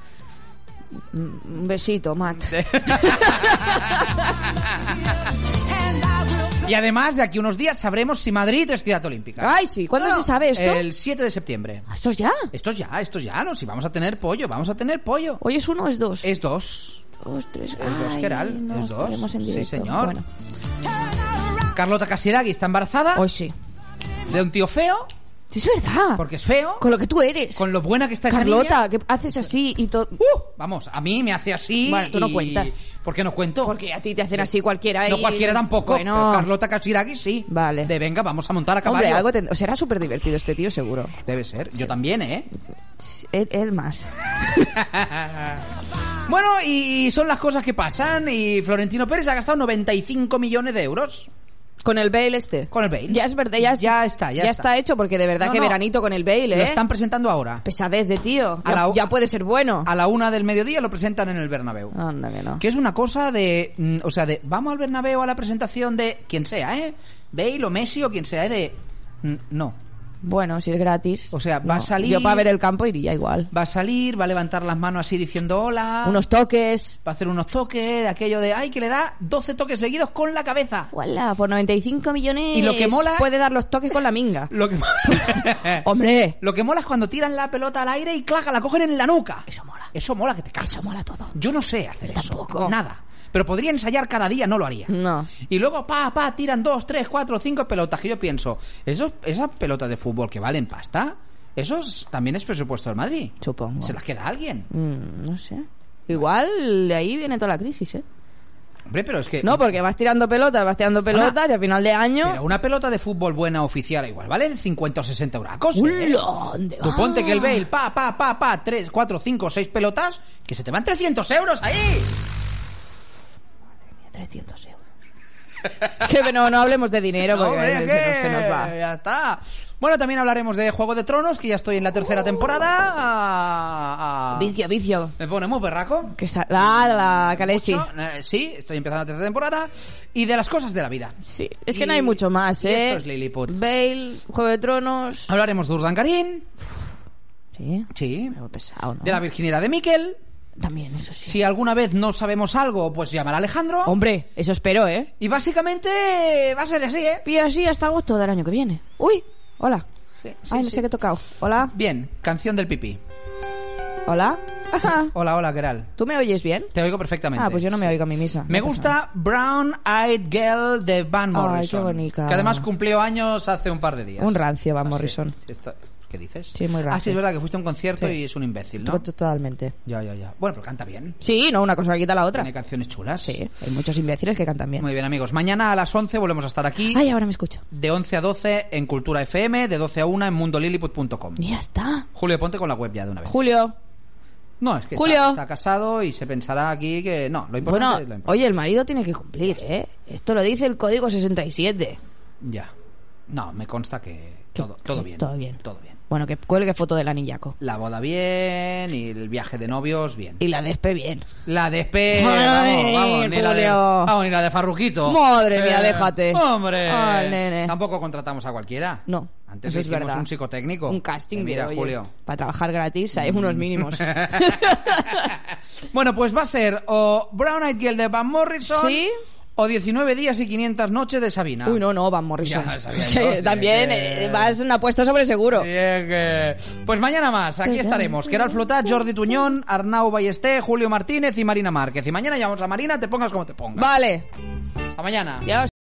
Un besito, Matt. Y además, de aquí unos días sabremos si Madrid es ciudad olímpica. Ay, sí. ¿Cuándo se sabe esto? El 7 de septiembre. ¿Esto es ya? Esto es ya, ¿no? Si vamos a tener pollo. ¿Hoy es 1 o es 2? Es 2. 2, 3. Es 2, Keral. No, Es 2. estaremos en Sí, directo. señor. Bueno. Carlota Casiraghi está embarazada. Hoy sí. De un tío feo. Sí, es verdad. Porque es feo. Con lo que tú eres. Con lo buena que está esa Carlota, niña. que haces así y todo. Vamos, a mí me hace así. Bueno, tú no y- cuentas. ¿Por qué no cuento? Porque a ti te hacen así cualquiera. No y- cualquiera tampoco. Bueno. Pero Carlota Casiraghi sí. Vale. De venga, vamos a montar a caballo. Hombre, algo será súper divertido este tío, seguro. Debe ser. Yo también, Él más. Bueno, y son las cosas que pasan. Y Florentino Pérez ha gastado 95 millones de euros. Con el Bale este. Con el Bale. Ya es verdad, Ya está. hecho, porque de verdad No, que no. veranito con el Bale, Lo están presentando ahora. Pesadez de tío. A Ya puede ser bueno. A la 1 del mediodía lo presentan en el Bernabéu. Anda que no. Que es una cosa de... o sea, de... Vamos al Bernabéu a la presentación de... Quien sea, Bale o Messi o quien sea, de... No. Bueno, si es gratis. O sea, va No. a salir... Yo para ver el campo iría igual. Va a salir, va a levantar las manos así diciendo hola. Unos toques. Va a hacer unos toques de aquello de... ¡Ay, que le da 12 toques seguidos con la cabeza! Hola, por 95 millones. Y lo que mola- Puede dar los toques con la minga. Lo que... ¡Hombre! Lo que mola es cuando tiran la pelota al aire y claca, la cogen en la nuca. Eso mola. Eso mola que te cagas. Eso mola todo. Yo no sé hacer Yo eso. tampoco. Nada. Pero podría ensayar cada día, no lo haría. No. Y luego, tiran 2, 3, 4, 5 pelotas. Que yo pienso, esas pelotas de fútbol que valen pasta, también es presupuesto del Madrid. Supongo. ¿Se las queda alguien? No sé. Igual de ahí viene toda la crisis, Hombre, pero es que... No, porque vas tirando pelotas y a final de año... Pero una pelota de fútbol buena oficial igual vale 50 o 60 euracos, ¿eh? ¡Ula! ¿Dónde Tú va? ponte que el Bale, 3, 4, 5, 6 pelotas, que se te van 300 euros ahí. 300 euros. Que no hablemos de dinero porque hombre, se nos va. Ya está. Bueno, también hablaremos de Juego de Tronos, que ya estoy en la tercera temporada. Vicio. Me pone muy berraco. Que la Khaleesi. Sí, estoy empezando la tercera temporada. Y de las cosas de la vida. Sí, es que no hay mucho más, y esto es Lilliput. Bale, Juego de Tronos. Hablaremos de Urdangarín. Sí. Sí. Algo pesado, ¿no? De la virginidad de Miquel. También, eso sí. Si alguna vez no sabemos algo, pues llamar a Alejandro. Hombre, eso espero, ¿eh? Y básicamente va a ser así, ¿eh? Y así hasta agosto del año que viene. Uy, hola. Sí, Ay, no sé qué he tocado. Hola. Bien, canción del pipí. Hola. Ajá. Hola, ¿qué tal? ¿Tú me oyes bien? Te oigo perfectamente. Ah, pues yo no me oigo a mi misa. Me No pasa gusta Brown Eyed Girl de Van Morrison. Ay, qué bonita. Que además cumplió años hace un par de días. nada. Un rancio, Van Así Morrison. es. ¿Qué dices? Sí, muy rancio. Ah, sí, es verdad que fuiste a un concierto Sí. y es un imbécil, ¿no? Totalmente. Ya. Bueno, pero canta bien. Sí, no, una cosa no quita la otra. Tiene canciones chulas. Sí, hay muchos imbéciles que cantan bien. Muy bien, amigos. Mañana a las 11 volvemos a estar aquí. Ay, ahora me escucho. De 11 a 12 en Cultura FM, de 12 a 1 en mundoliliput.com. Y ya está. Julio, ponte con la web ya de una vez. Julio. No, es que Julio. está casado y se pensará aquí que... No, lo importante Bueno, es lo importante. oye, el marido tiene que cumplir, ¿eh? Esto lo dice el código 67. Ya. No, me consta que todo bien. Todo bien. Todo bien. Bueno, que cuelgue foto del anillaco. La boda bien y el viaje de novios bien. Y la despe bien. La de Espe... Ay, vamos, Julio. ni la de Farruquito. Madre mía, déjate. ¡Hombre! Ay, nene. Tampoco contratamos a cualquiera. No, Antes eso es hicimos verdad. un psicotécnico. Un casting. Mira, oye, Julio. para trabajar gratis hay unos mínimos. Bueno, pues va a ser o Brown Eyed Girl de Van Morrison... ¿Sí? O 19 días y 500 noches de Sabina. Uy, no, Van Morrison. Ya sabía Es yo, que sí, también que- vas una apuesta sobre seguro. Sí, pues mañana más, aquí estaremos. Keral Flotat, Jordi Tuñón, Arnau Ballesté, Julio Martínez y Marina Márquez. Y mañana llamamos a Marina, te pongas como te pongas. Vale. Hasta mañana. Ya os